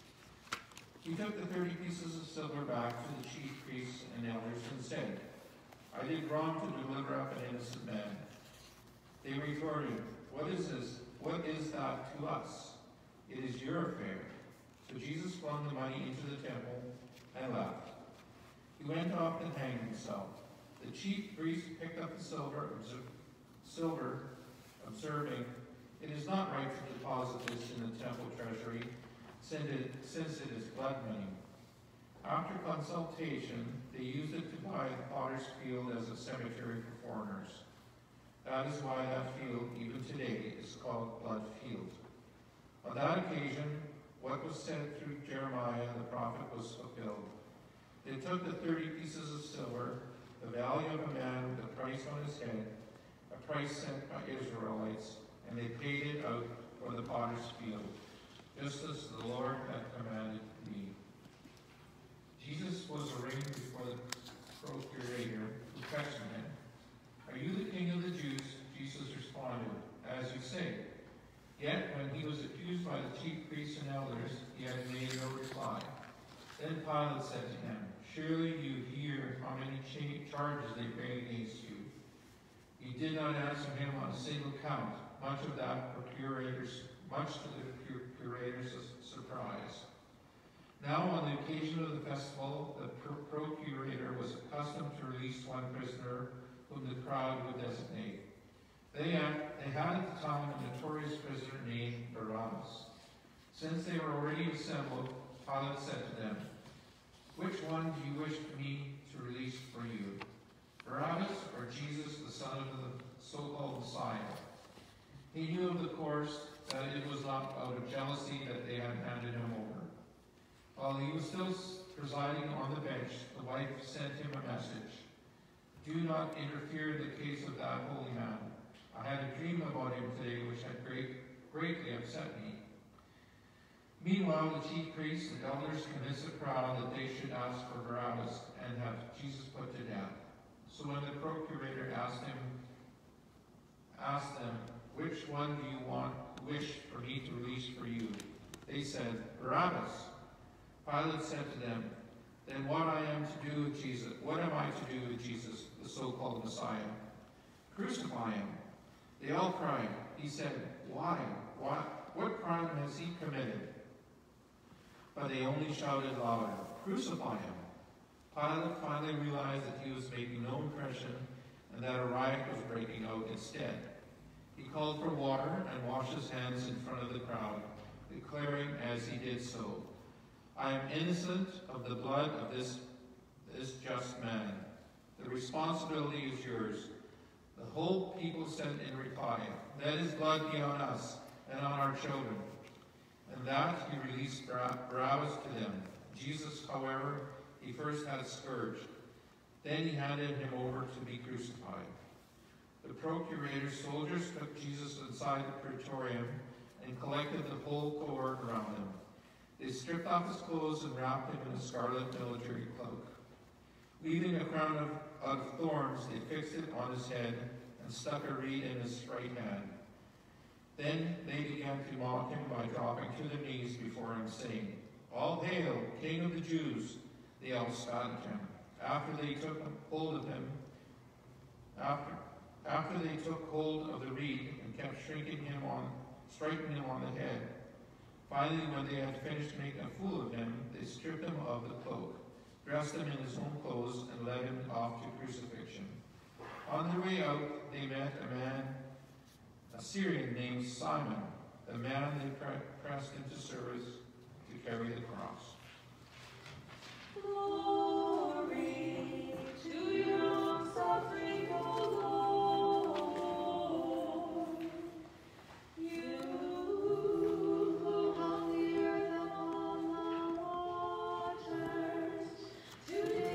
He took the thirty pieces of silver back to the chief priests and elders and said, I did wrong to deliver up an innocent man. They retorted, What is this? What is that to us? It is your affair. So Jesus flung the money into the temple and left. He went off and hanged himself. The chief priests picked up the silver, obser- silver, observing, It is not right to deposit this in the temple treasury, since it, since it is blood money. After consultation, they used it to buy the potter's field as a cemetery for foreigners. That is why that field, even today, is called Blood Field. On that occasion, what was said through Jeremiah the prophet was fulfilled. They took the thirty pieces of silver, the value of a man with a price on his head, a price set by Israelites, and they paid it out for the potter's field, just as the Lord had commanded me. Jesus was arraigned before the procurator, who questioned him. Are you the king of the Jews? Jesus responded, As you say. Yet when he was accused by the chief priests and elders, he had made no reply. Then Pilate said to him, Surely you hear how many cha- charges they bring against you. He did not answer him on a single count, much of that procurator's, much to the procurator's surprise. Now on the occasion of the festival, the procurator was accustomed to release one prisoner whom the crowd would designate. They had, they had at the time a notorious prisoner named Barabbas. Since they were already assembled, Pilate said to them, Which one do you wish me to release for you, Barabbas or Jesus, the son of the so-called Messiah? He knew of the course that it was not out of jealousy that they had handed him over. While he was still presiding on the bench, the wife sent him a message. Do not interfere in the case of that holy man. I had a dream about him today which had great, greatly upset me. Meanwhile, the chief priests and elders convinced the crowd that they should ask for Barabbas and have Jesus put to death. So when the procurator asked him, asked them, Which one do you want, wish for me to release for you? They said, Barabbas. Pilate said to them, Then what I am to do with Jesus? What am I to do with Jesus, the so-called Messiah? Crucify him. They all cried. He said, Why? What? What crime has he committed? But they only shouted louder, Crucify him. Pilate finally realized that he was making no impression and that a riot was breaking out instead. He called for water and washed his hands in front of the crowd, declaring as he did so, I am innocent of the blood of this, this just man. The responsibility is yours. The whole people said in reply, Let his blood be on us and on our children. And that he released Barabbas to them. Jesus, however, he first had scourged. Then he handed him over to be crucified. The procurator's soldiers took Jesus inside the praetorium and collected the whole cohort around him. They stripped off his clothes and wrapped him in a scarlet military cloak. Leaving a crown of, of thorns, they fixed it on his head and stuck a reed in his right hand. Then they began to mock him by dropping to their knees before him, saying, All hail, King of the Jews! They all spat at him. After they took hold of him, after, after they took hold of the reed and kept shrinking him on, striking him on the head. Finally, when they had finished making a fool of him, they stripped him of the cloak, dressed him in his own clothes, and led him off to crucifixion. On their way out, they met a man, a Syrian named Simon, the man they pre pressed into service to carry the cross. Glory to your long-suffering, O Lord. You who hung the earth upon the waters, today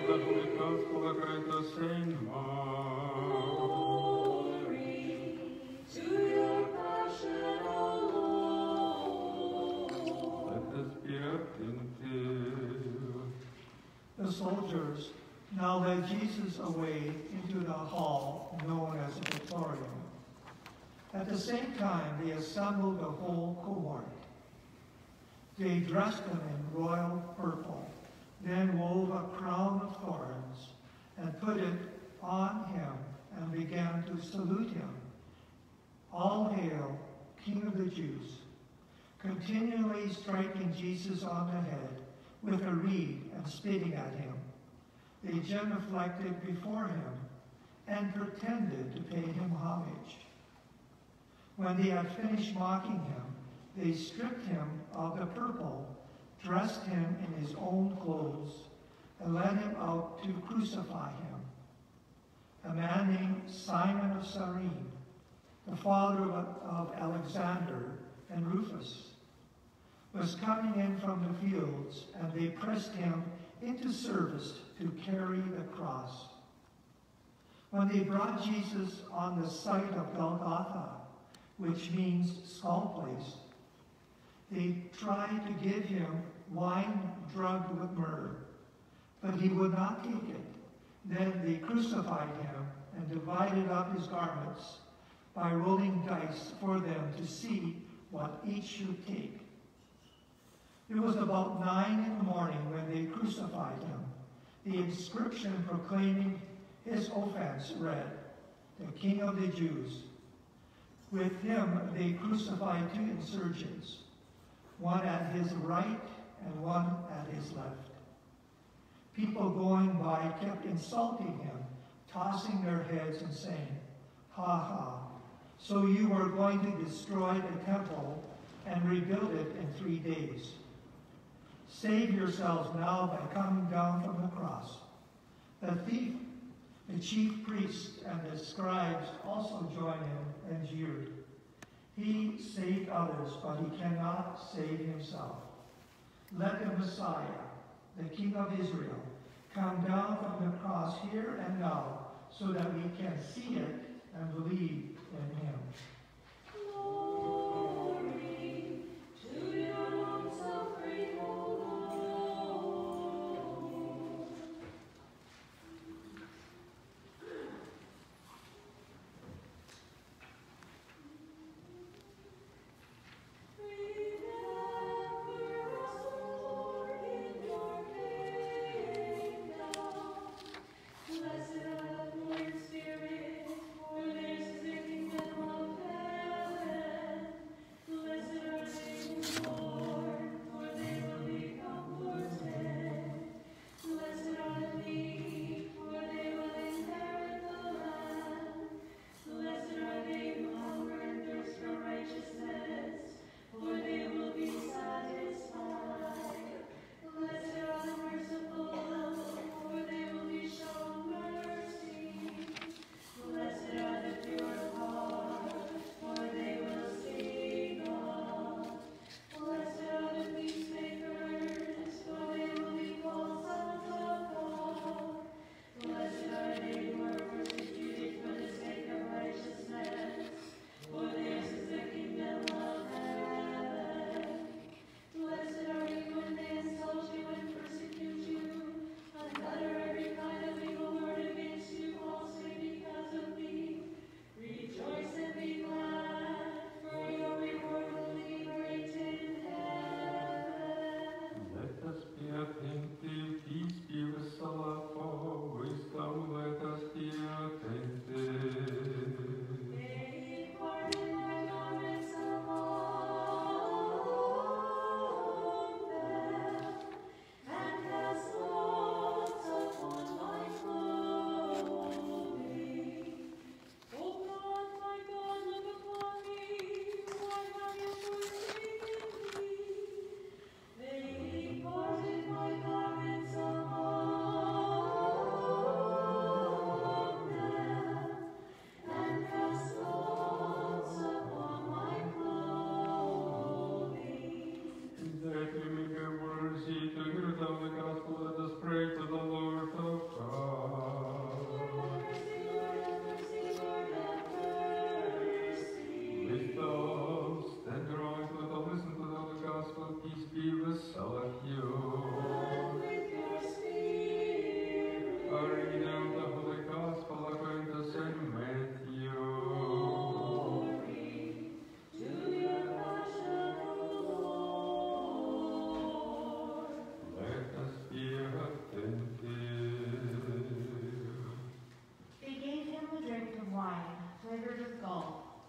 the Holy Gospel according to Saint Mark. Glory to your passion, O Lord. Let us be attentive. The soldiers now led Jesus away into the hall known as the Praetorium. At the same time, they assembled the whole cohort. They dressed him in royal purple, then wove a crown of thorns and put it on him and began to salute him. All hail, King of the Jews, continually striking Jesus on the head with a reed and spitting at him. They genuflected before him and pretended to pay him homage. When they had finished mocking him, they stripped him of the purple, dressed him in his own clothes, and led him out to crucify him. A man named Simon of Cyrene, the father of, of Alexander and Rufus, was coming in from the fields, and they pressed him into service to carry the cross. When they brought Jesus on the site of Golgotha, which means skull place, they tried to give him wine drugged with myrrh, but he would not take it. Then they crucified him and divided up his garments by rolling dice for them to see what each should take. It was about nine in the morning when they crucified him. The inscription proclaiming his offense read, "The King of the Jews." With him they crucified two insurgents, one at his right and one at his left. People going by kept insulting him, tossing their heads and saying, "Ha ha, so you were going to destroy the temple and rebuild it in three days. Save yourselves now by coming down from the cross." The thief, the chief priests, and the scribes also joined him and jeered. He saved others, but he cannot save himself. Let the Messiah, the King of Israel, come down from the cross here and now, so that we can see it and believe in him. Glory to your long-suffering, O Lord. Remember us, O Lord, in your kingdom. Blessed are the Lord's Spirit, for theirs is the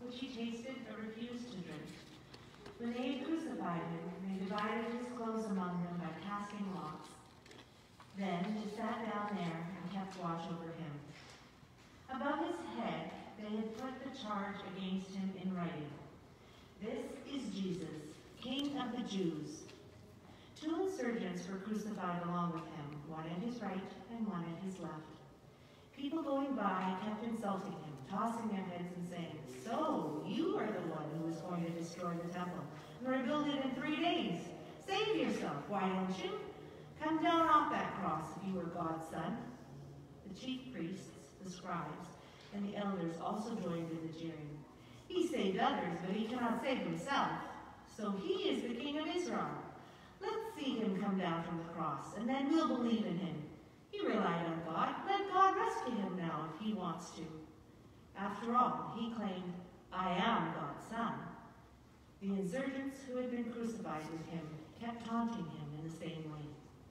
which he tasted but refused to drink. When they had crucified him, they divided his clothes among them by casting lots. Then they sat down there and kept watch over him. Above his head they had put the charge against him in writing: "This is Jesus, King of the Jews." Two insurgents were crucified along with him, one at his right and one at his left. People going by kept insulting him, tossing their heads and saying, "So, you are the one who is going to destroy the temple and rebuild it in three days. Save yourself, why don't you? Come down off that cross if you are God's son." The chief priests, the scribes, and the elders also joined in the jeering. "He saved others, but he cannot save himself. So he is the King of Israel. Let's see him come down from the cross, and then we'll believe in him. He relied on God. Let God rescue him now if he wants to." After all, he claimed, "I am God's son." The insurgents who had been crucified with him kept taunting him in the same way.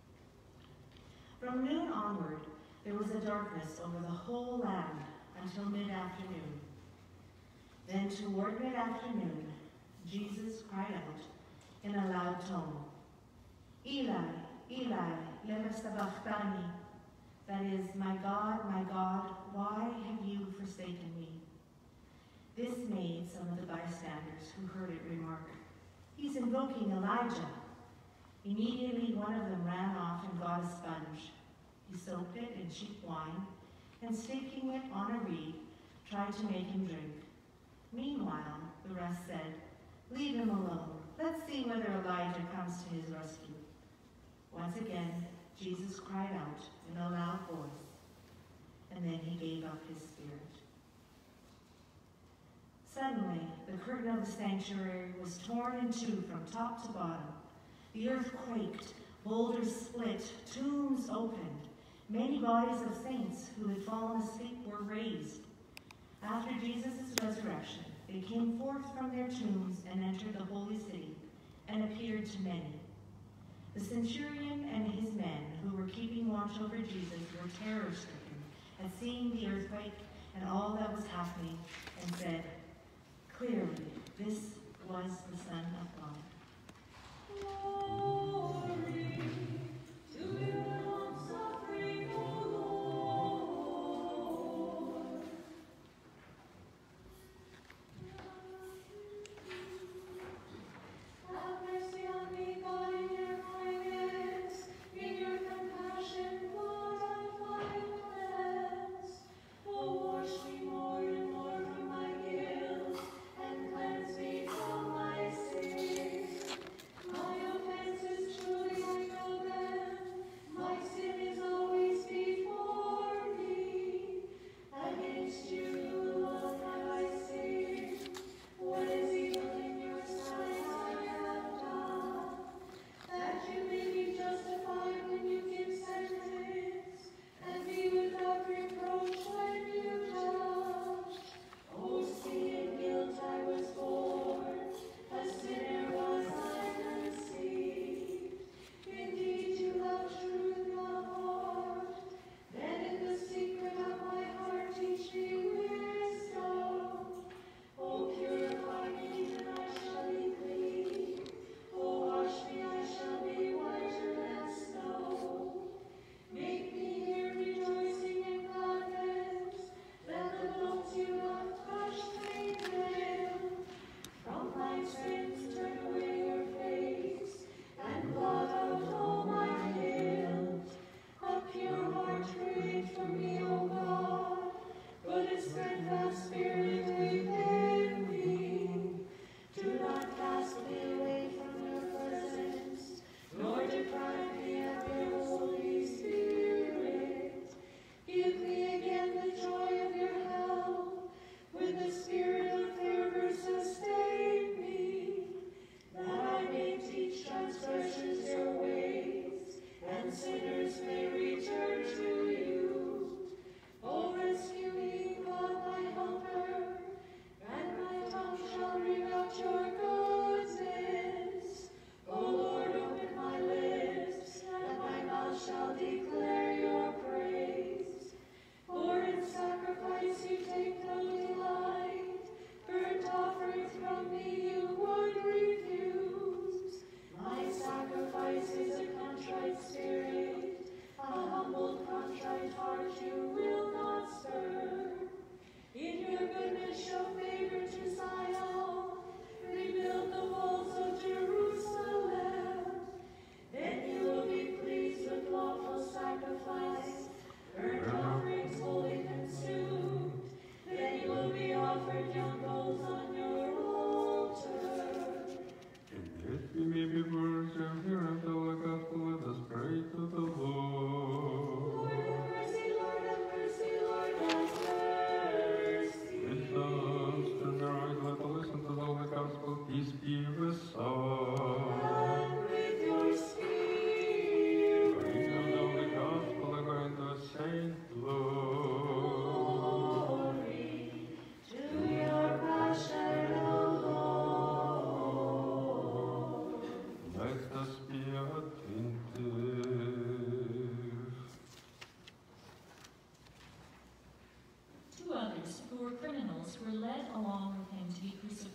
From noon onward, there was a darkness over the whole land until mid-afternoon. Then toward mid-afternoon, Jesus cried out in a loud tone, "Eli, Eli, lema sabachthani?" That is, "My God, my God, why have you forsaken me?" This made some of the bystanders who heard it remark, "He's invoking Elijah." Immediately one of them ran off and got a sponge. He soaked it in cheap wine, and sticking it on a reed, tried to make him drink. Meanwhile, the rest said, "Leave him alone. Let's see whether Elijah comes to his rescue." Once again, Jesus cried out in a loud voice, and then he gave up his spirit. Suddenly, the curtain of the sanctuary was torn in two from top to bottom. The earth quaked, boulders split, tombs opened. Many bodies of saints who had fallen asleep were raised. After Jesus' resurrection, they came forth from their tombs and entered the holy city and appeared to many. The centurion and his men who were keeping watch over Jesus were terror-stricken at seeing the earthquake and all that was happening, and said, "Clearly, this was the Son of God." Glory to your long-suffering, O Lord. Have mercy on me, God, in your kindness. In your compassion, blot out my offense. Oh, wash me more and more from my guilt, and cleanse me from my sin. My offense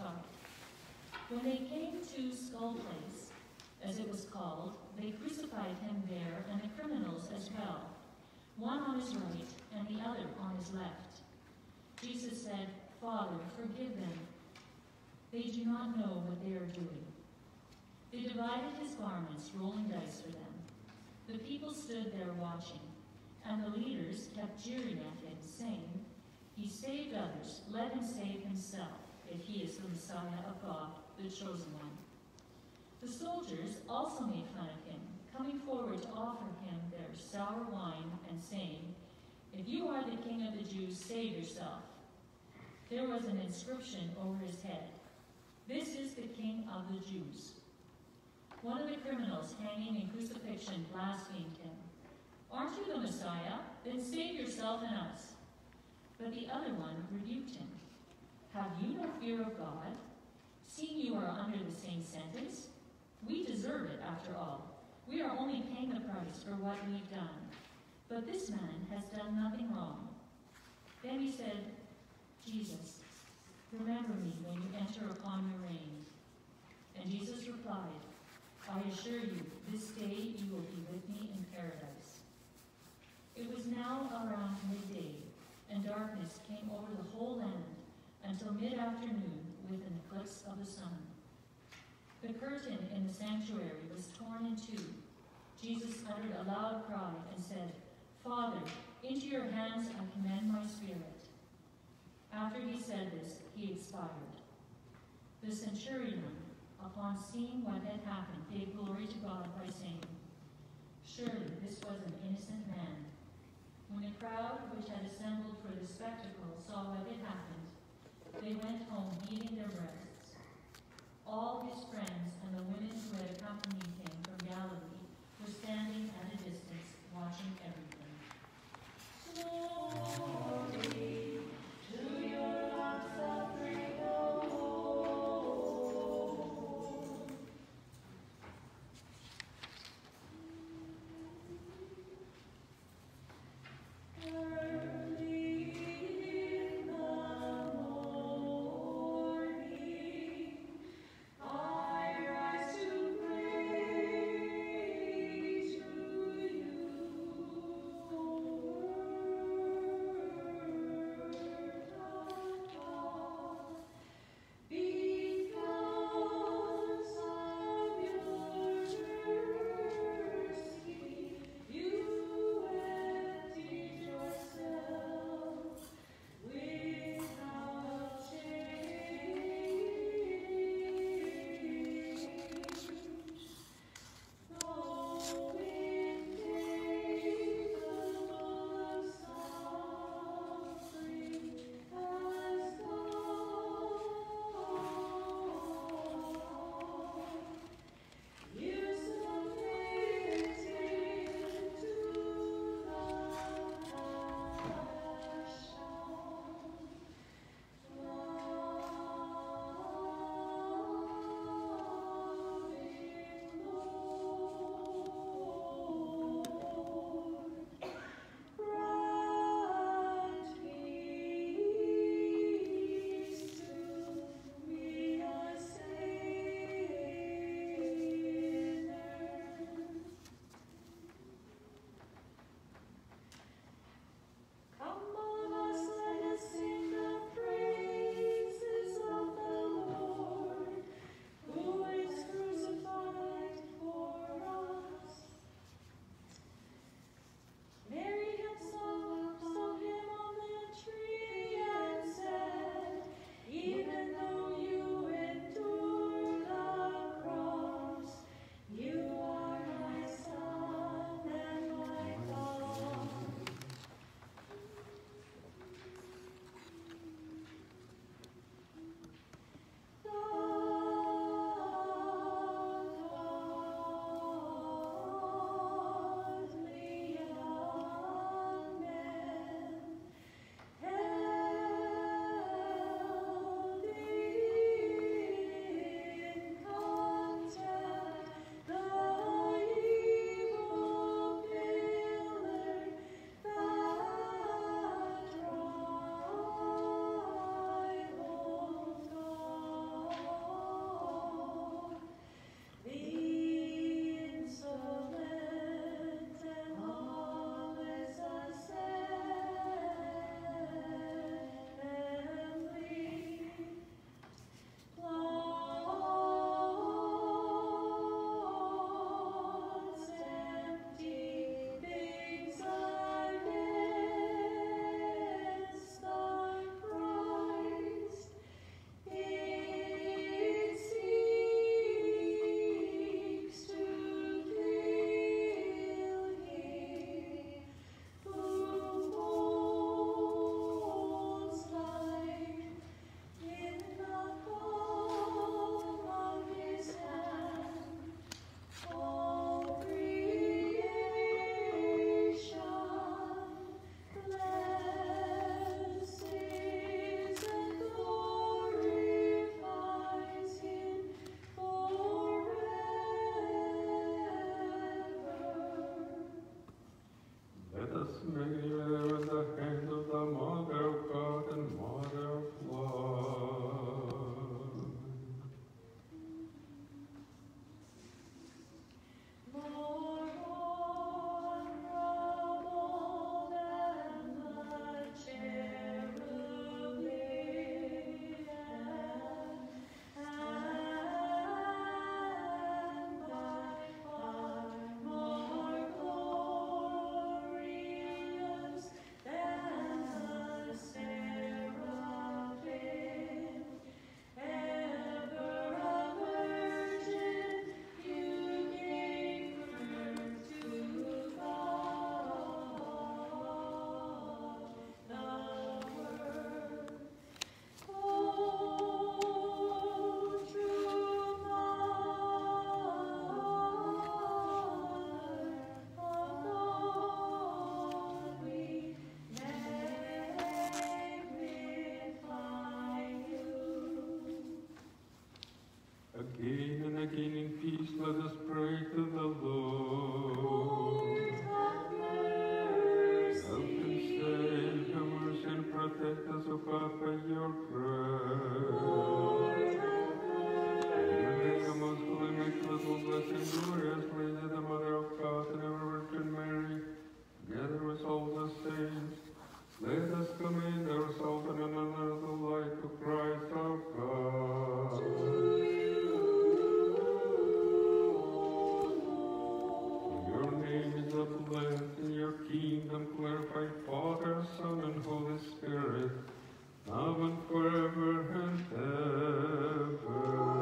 crucified. When they came to Skull Place, as it was called, they crucified him there and the criminals as well, one on his right and the other on his left. Jesus said, "Father, forgive them. They do not know what they are doing." They divided his garments, rolling dice for them. The people stood there watching, and the leaders kept jeering at him, saying, "He saved others, let him save himself, if he is the Messiah of God, the chosen one." The soldiers also made fun of him, coming forward to offer him their sour wine and saying, "If you are the king of the Jews, save yourself." There was an inscription over his head, "This is the King of the Jews." One of the criminals hanging in crucifixion blasphemed him, "Aren't you the Messiah? Then save yourself and us." But the other one rebuked him, "Have you no fear of God, seeing you are under the same sentence? We deserve it, after all. We are only paying the price for what we've done. But this man has done nothing wrong." Then he said, "Jesus, remember me when you enter upon your reign." And Jesus replied, "I assure you, this day you will be with me in paradise." It was now around midday, and darkness came over the whole land until mid-afternoon with an eclipse of the sun. The curtain in the sanctuary was torn in two. Jesus uttered a loud cry and said, "Father, into your hands I commend my spirit." After he said this, he expired. The centurion, upon seeing what had happened, gave glory to God by saying, "Surely this was an innocent man." When the crowd which had assembled for the spectacle saw what had happened, they went home beating their breasts. All his friends and the women who had accompanied him from Galilee were standing at a distance, watching everything. Glory to your long-suffering, O Lord. Early in the morning, Let us pray to the Lord. Lord, have mercy. Help and save, have mercy and protect us, O God, by your prayer. Lord, have May the mercy. most holy, immaculate, most blessed, and glorious Lady, the Mother of God, and ever Virgin Mary, together with all the saints, let us commend ourselves and another alike to Christ our God. To you, O Lord. Your name is uplifted, and your kingdom glorified, Father, Son, and Holy Spirit, now and forever and ever.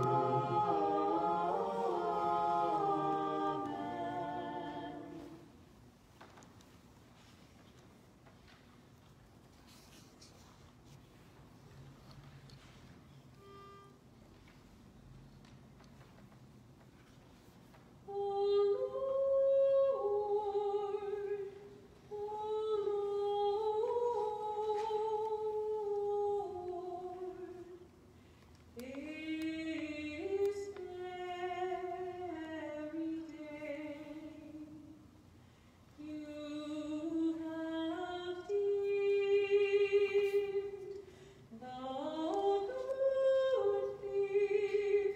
O Lord, O Lord, is very day. You have deemed the good thief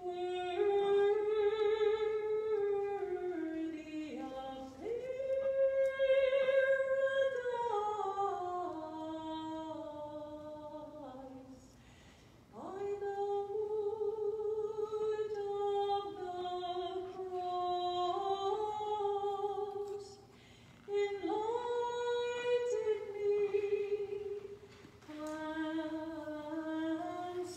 worthy of paradise. By the wood of the cross, enlighten me and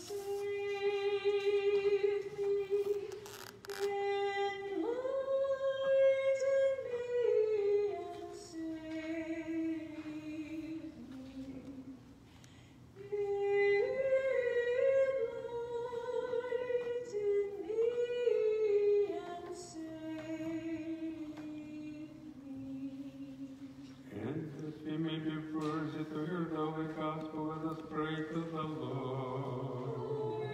save me. Enlighten me and save me. Enlighten me and save me. And that we may be worthy to hear the holy gospel, let us pray to the Lord. Lord,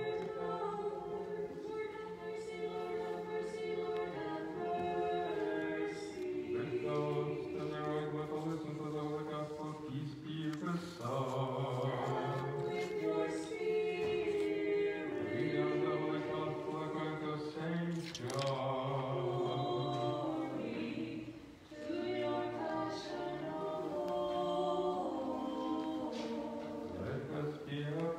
have mercy, Lord, have mercy, Lord, have mercy. Let those that are able to listen to the holy gospel, peace be with us. With your spirit. Read out the holy gospel according to Saint John. Glory to your passion, O Lord. Let us be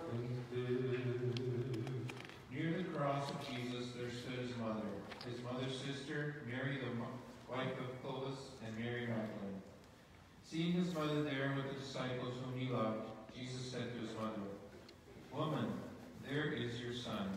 attentive. Near the cross of Jesus there stood his mother, his mother's sister, Mary the mo- wife of Clovis, and Mary Magdalene. Seeing his mother there with the disciples whom he loved, Jesus said to his mother, "Woman, there is your son."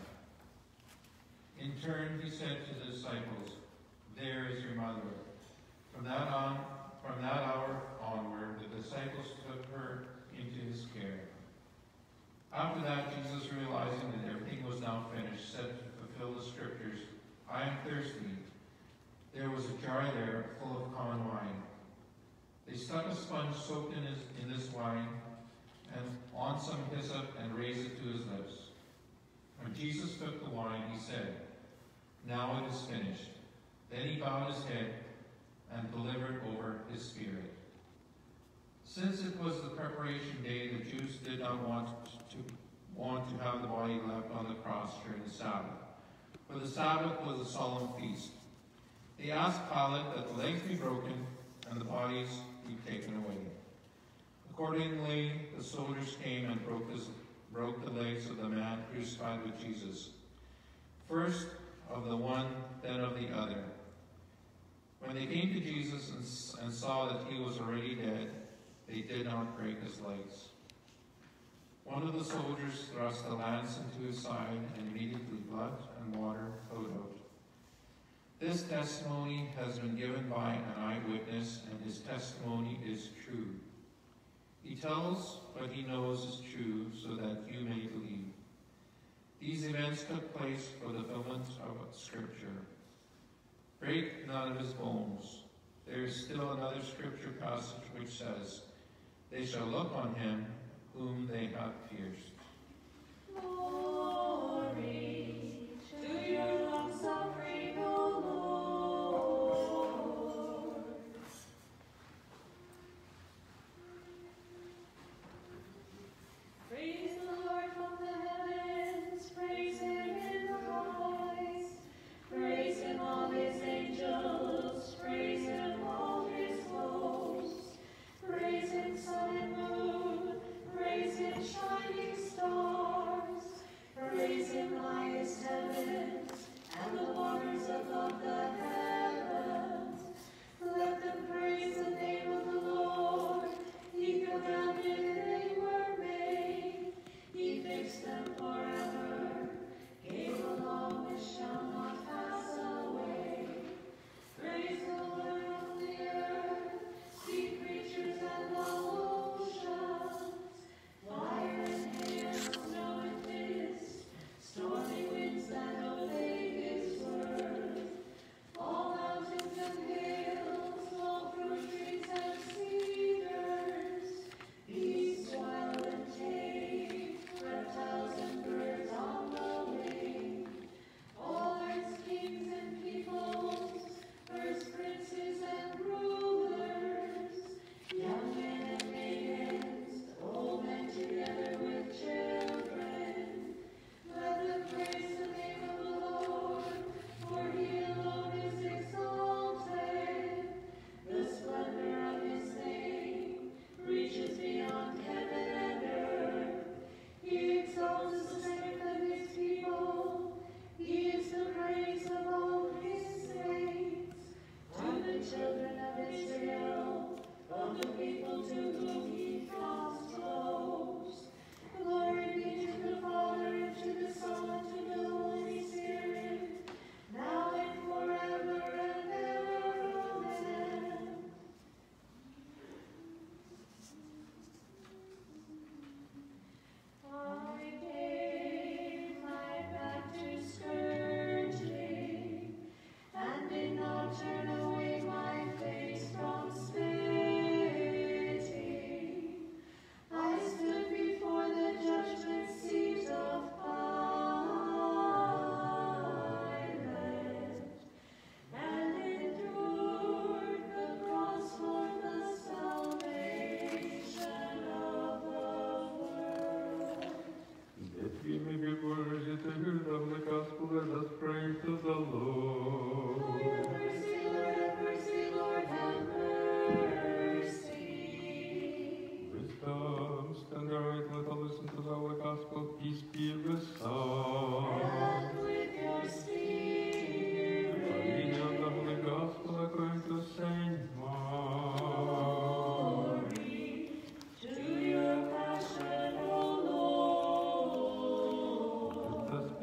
In turn he said to the disciples, "There is your mother." From that on, from that hour onward, the disciples took her into his care. After that, Jesus, realizing that everything was now finished, said to fulfill the scriptures, "I am thirsty." There was a jar there full of common wine. They stuck a sponge soaked in, his, in this wine and on some hyssop and raised it to his lips. When Jesus took the wine, he said, "Now it is finished." Then he bowed his head and delivered over his spirit. Since it was the preparation day, the Jews did not want to want to have the body left on the cross during the Sabbath, for the Sabbath was a solemn feast. They asked Pilate that the legs be broken and the bodies be taken away. Accordingly, the soldiers came and broke, his, broke the legs of the man crucified with Jesus, first of the one, then of the other. When they came to Jesus and, and saw that he was already dead, they did not break his legs. One of the soldiers thrust a lance into his side, and immediately blood and water flowed out. This testimony has been given by an eyewitness, and his testimony is true. He tells what he knows is true, so that you may believe. These events took place for the fulfillment of Scripture. Break none of his bones. There is still another Scripture passage which says, "They shall look on him whom they have pierced." Glory to your long suffering, O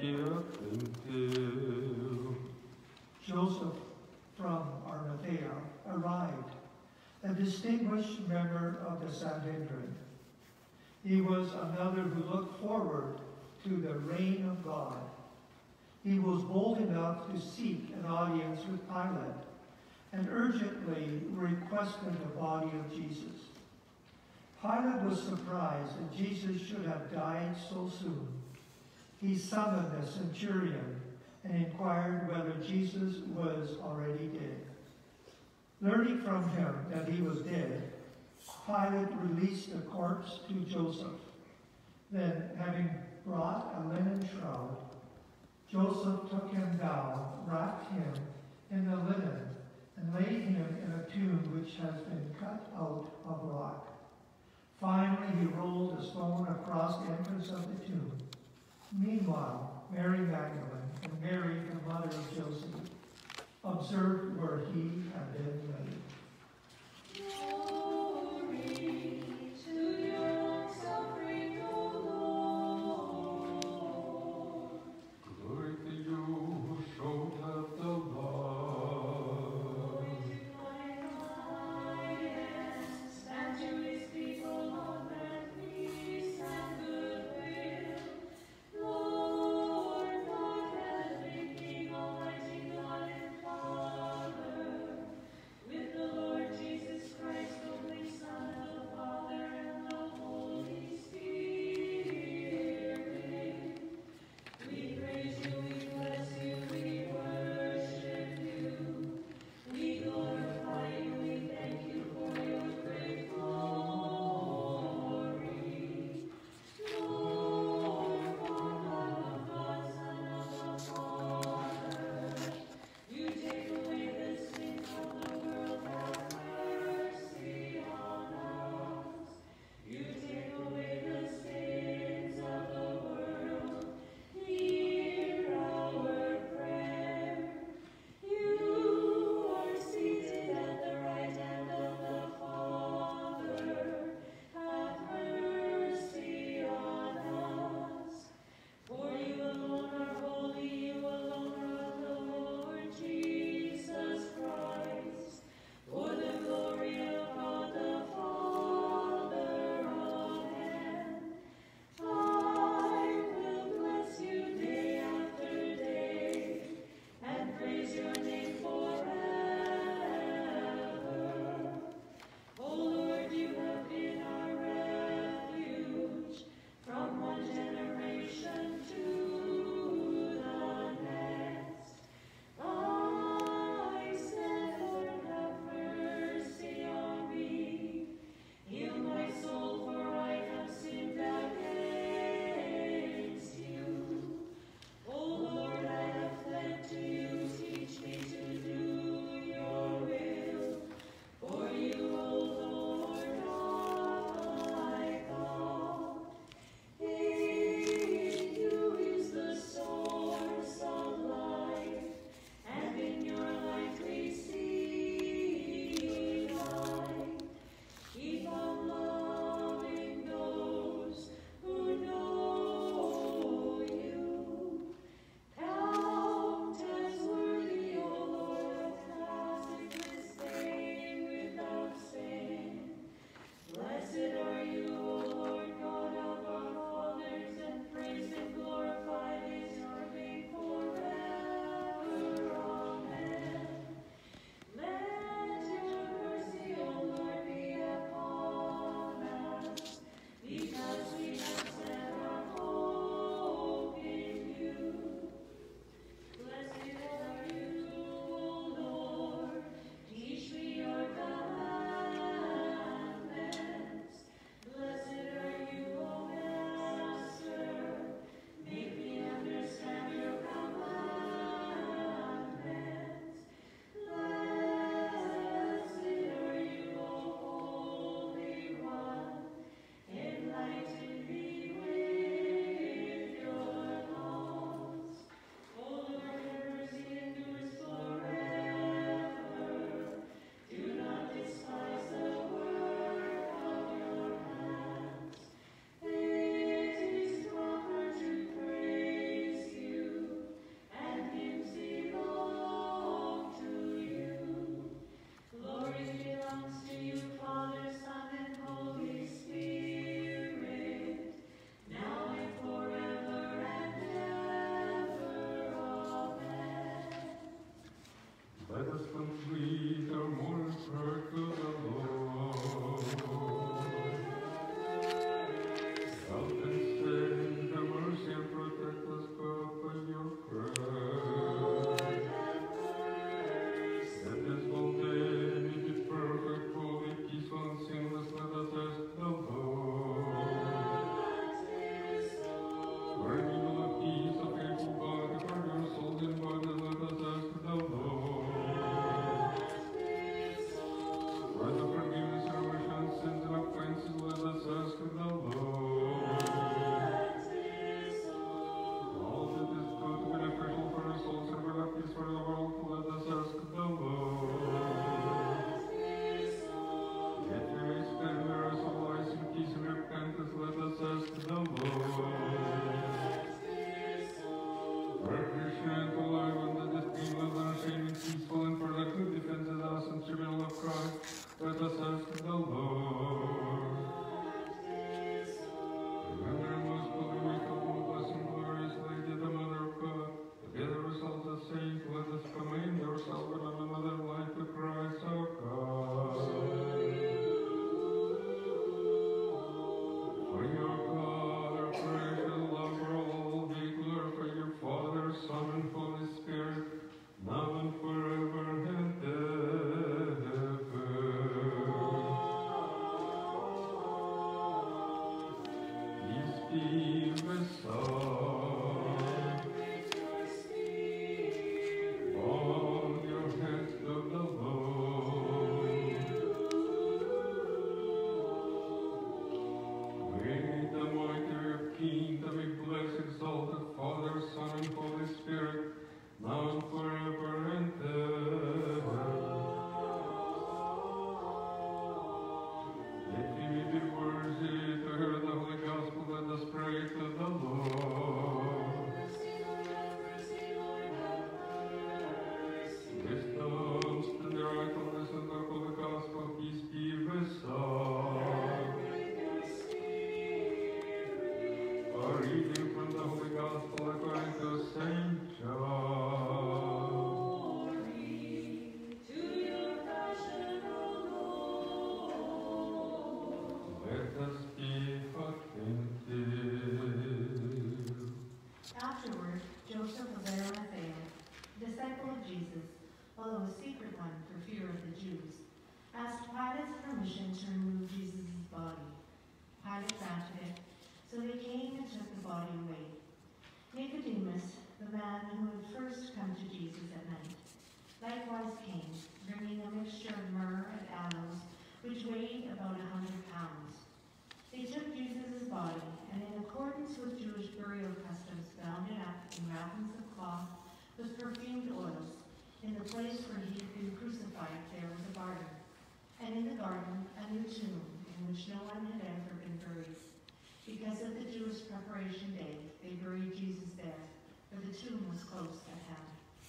Joseph from Arimathea arrived, a distinguished member of the Sanhedrin. He was another who looked forward to the reign of God. He was bold enough to seek an audience with Pilate and urgently requested the body of Jesus. Pilate was surprised that Jesus should have died so soon. He summoned the centurion and inquired whether Jesus was already dead. Learning from him that he was dead, Pilate released the corpse to Joseph. Then, having brought a linen shroud, Joseph took him down, wrapped him in the linen, and laid him in a tomb which has been cut out of rock. Finally, he rolled a stone across the entrance of the tomb. Meanwhile, Mary Magdalene and Mary, the mother of Joseph, observed where he had been laid. Glory to your long-suffering, O Lord. Glory to you who showed us the Lord. And to his people on that peace and goodwill. Lord God, heavenly King, almighty God and Father, with the Lord Jesus Christ, only although a secret one for fear of the Jews, asked Pilate's permission to remove Jesus' body. Pilate granted it, so they came and took the body away. Nicodemus, the man who had first come to Jesus at night, likewise came, bringing a mixture of myrrh and aloes, which weighed about a hundred pounds. They took Jesus' body, and in accordance with Jewish burial customs, bound it up in wrappings of cloth with perfumed oils. In the place where he had been crucified, there was a garden, and in the garden a new tomb, in which no one had ever been buried. Because of the Jewish preparation day, they buried Jesus there, for the tomb was close at hand.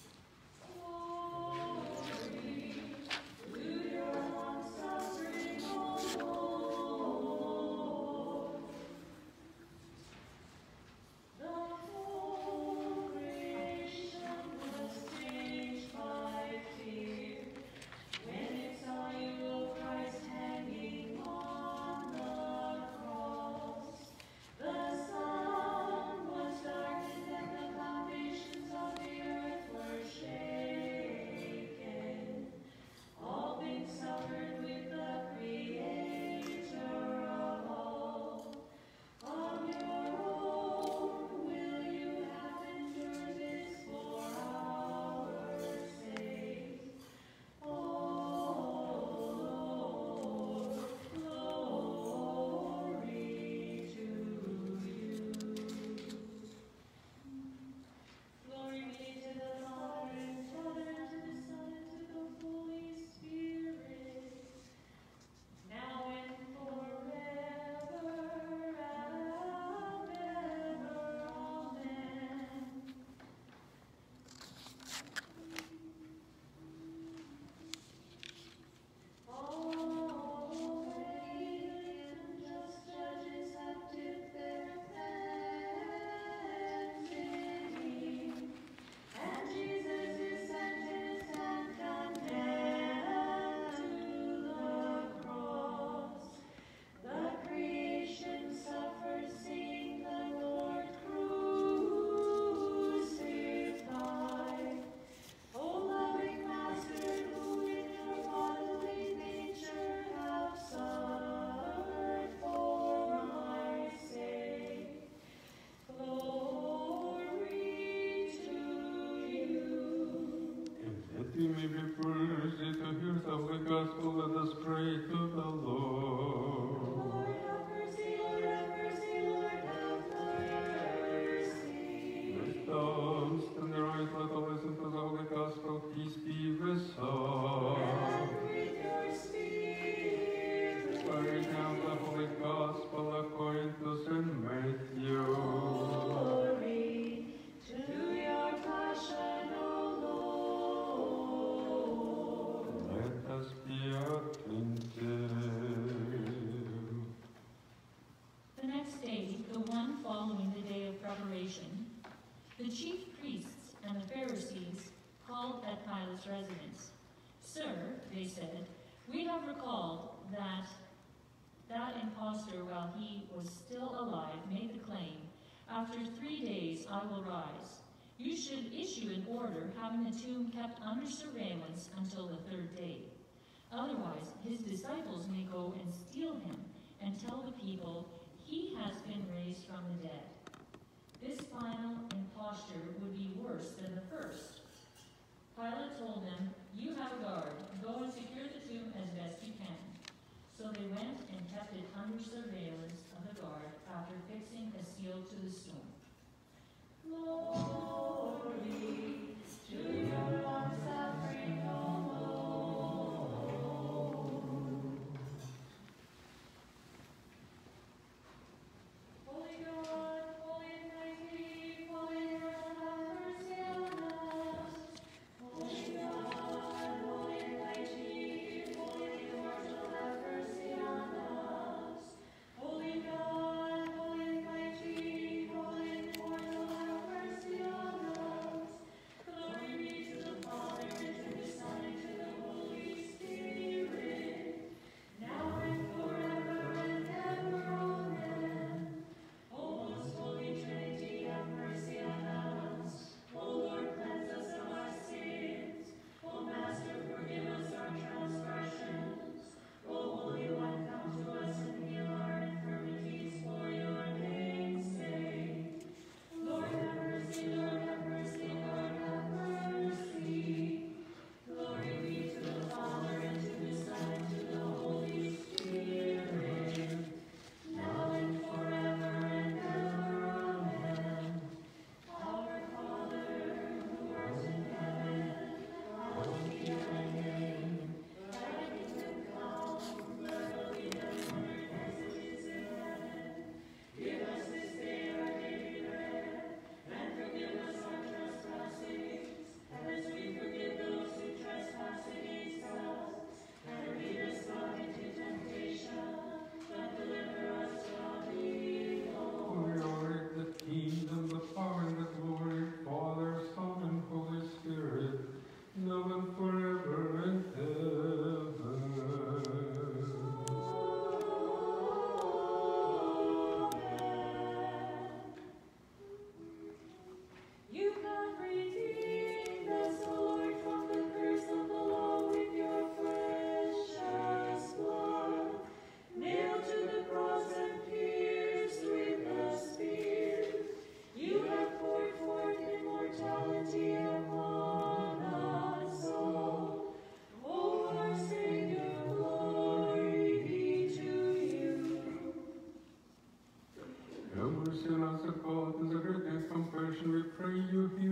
You may be first to hear the gospel. Let us pray to the Lord. Lord have mercy, Lord have mercy, Lord have mercy. Wisdom, stand the right, let us listen to the Holy Gospel. Peace be with us. And with your spirit. Carrying out the Holy Gospel according to Saint Matthew. Glory to your passion, O Lord. Let us be attentive. The next day, the one following the day of preparation, the chief priests and the Pharisees called at Pilate's residence. Sir, they said, we have recalled that that impostor, while he was still alive, made the claim, after three days I will rise. You should issue an order having the tomb kept under surveillance until the third day. Otherwise, his disciples may go and steal him and tell the people he has been raised from the dead. This final imposture would be worse than the first. Pilate told them, you have a guard. Go and secure the tomb as best you can. So they went and kept it under surveillance of the guard after fixing a seal to the stone. Glory to your long-suffering, O Lord. Holy God, holy and mighty, holy Lord, have mercy on us. Holy God, holy and mighty, holy immortal, have mercy on us. Holy God, holy and mighty, holy and immortal, have mercy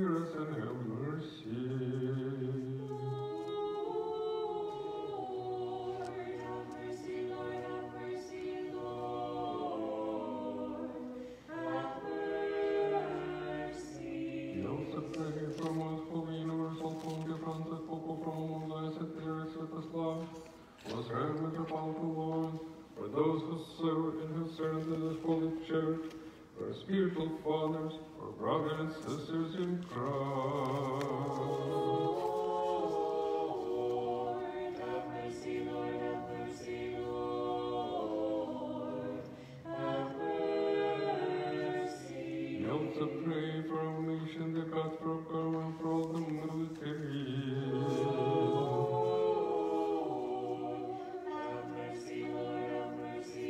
hear us and have mercy. Lord, have mercy, Lord, have mercy, Lord, have mercy. We also pray for most holy universal Pope Francis, Pope of Rome, blessed Mary, Svetoslav, most reverend and powerful Lord, for those who serve and who serve in this holy church, for our spiritual fathers, for brothers and sisters in Christ. Lord, have mercy, Lord, have mercy, Lord, have mercy. We also pray for our nation, the God for our government, for all the military. Have mercy, Lord, have mercy,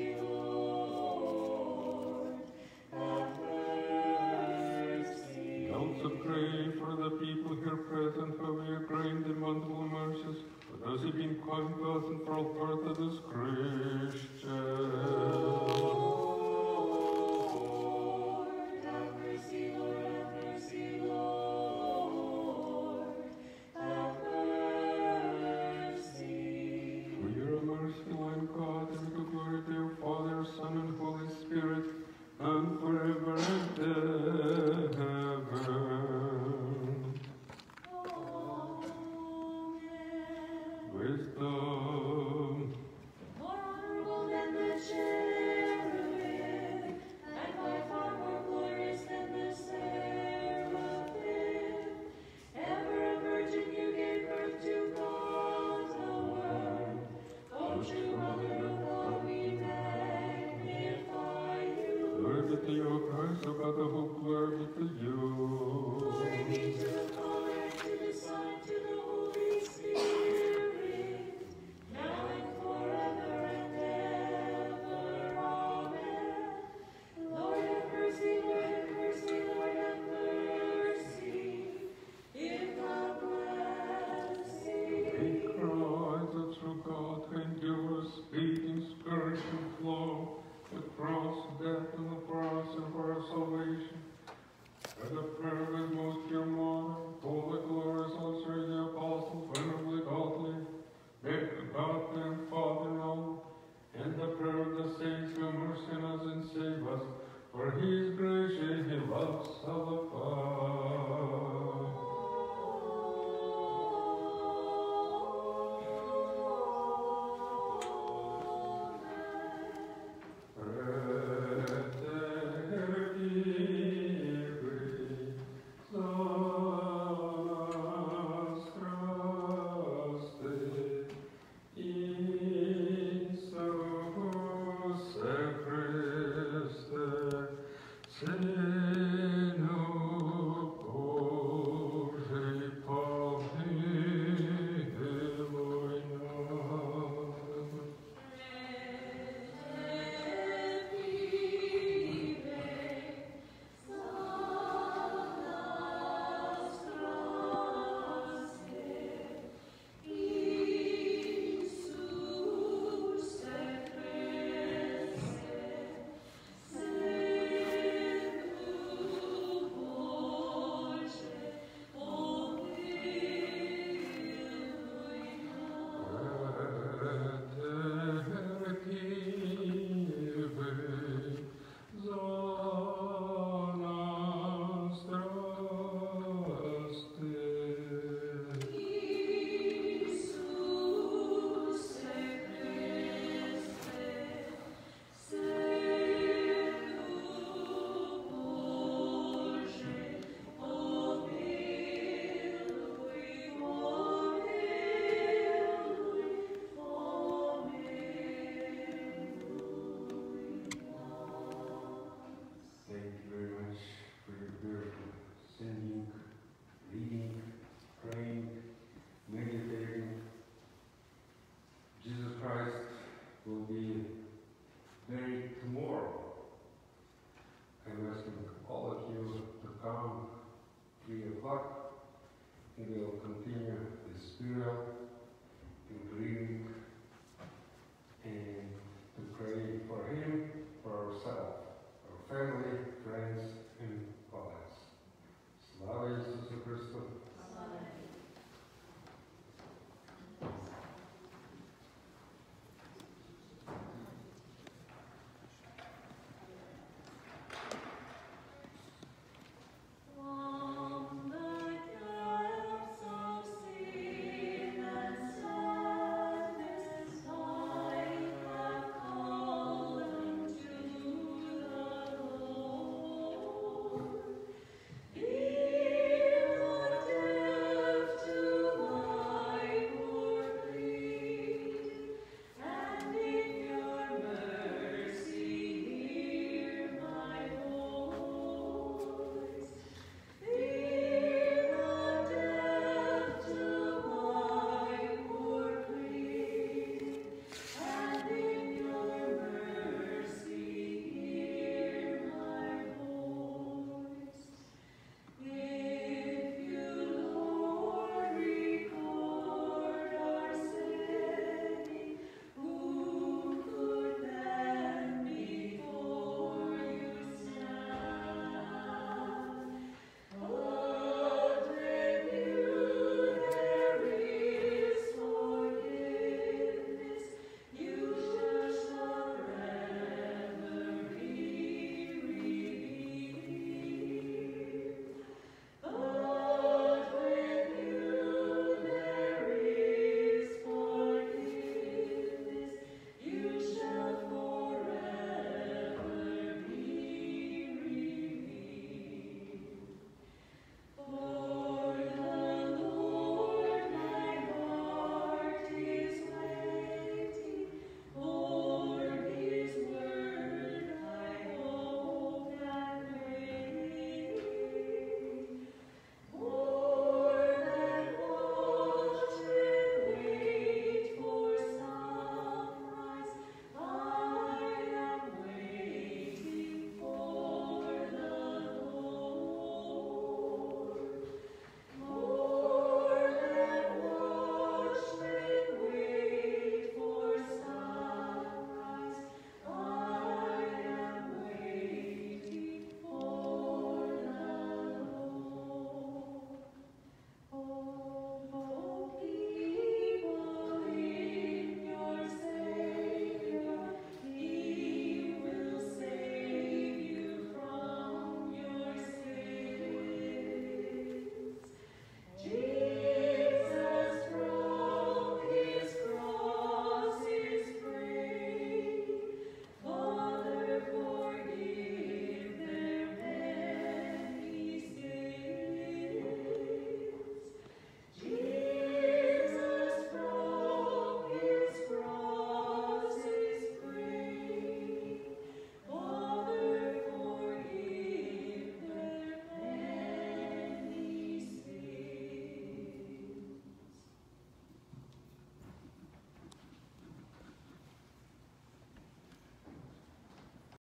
Lord, have mercy. We also pray for the people here present who we grant them wonderful mercies, for those who have been kind to us and for all part of this Christian. Lord, have mercy, Lord, have mercy, Lord, have mercy. For you are a merciful and God, and we give glory to your Father, Son, and Holy Spirit, and forever and ever. Amen. Wisdom. More honorable than the cherubim, and by far more glorious than the seraphim. Ever a virgin you gave birth to God the Word. O true Mother of God, we magnify you. Glory be to you, Christ, O God of hope, glory be to you. Glory be to the Father, and to the Son, and to the Holy Spirit, now and forever and ever. Amen. Lord have mercy, Lord have mercy, Lord have mercy. Give God blessing. In Christ, the true God, who endures, beating, scourge, and flow, the cross, death, and the cross, and for our salvation. By the prayer of his most pure mother, holy, glorious, also the apostles, venerably godly, make God and Father known, and the prayer of the saints who mercy on us and save us, for he is gracious, he loves all of us. o'clock, and we'll continue the spirit in Greek.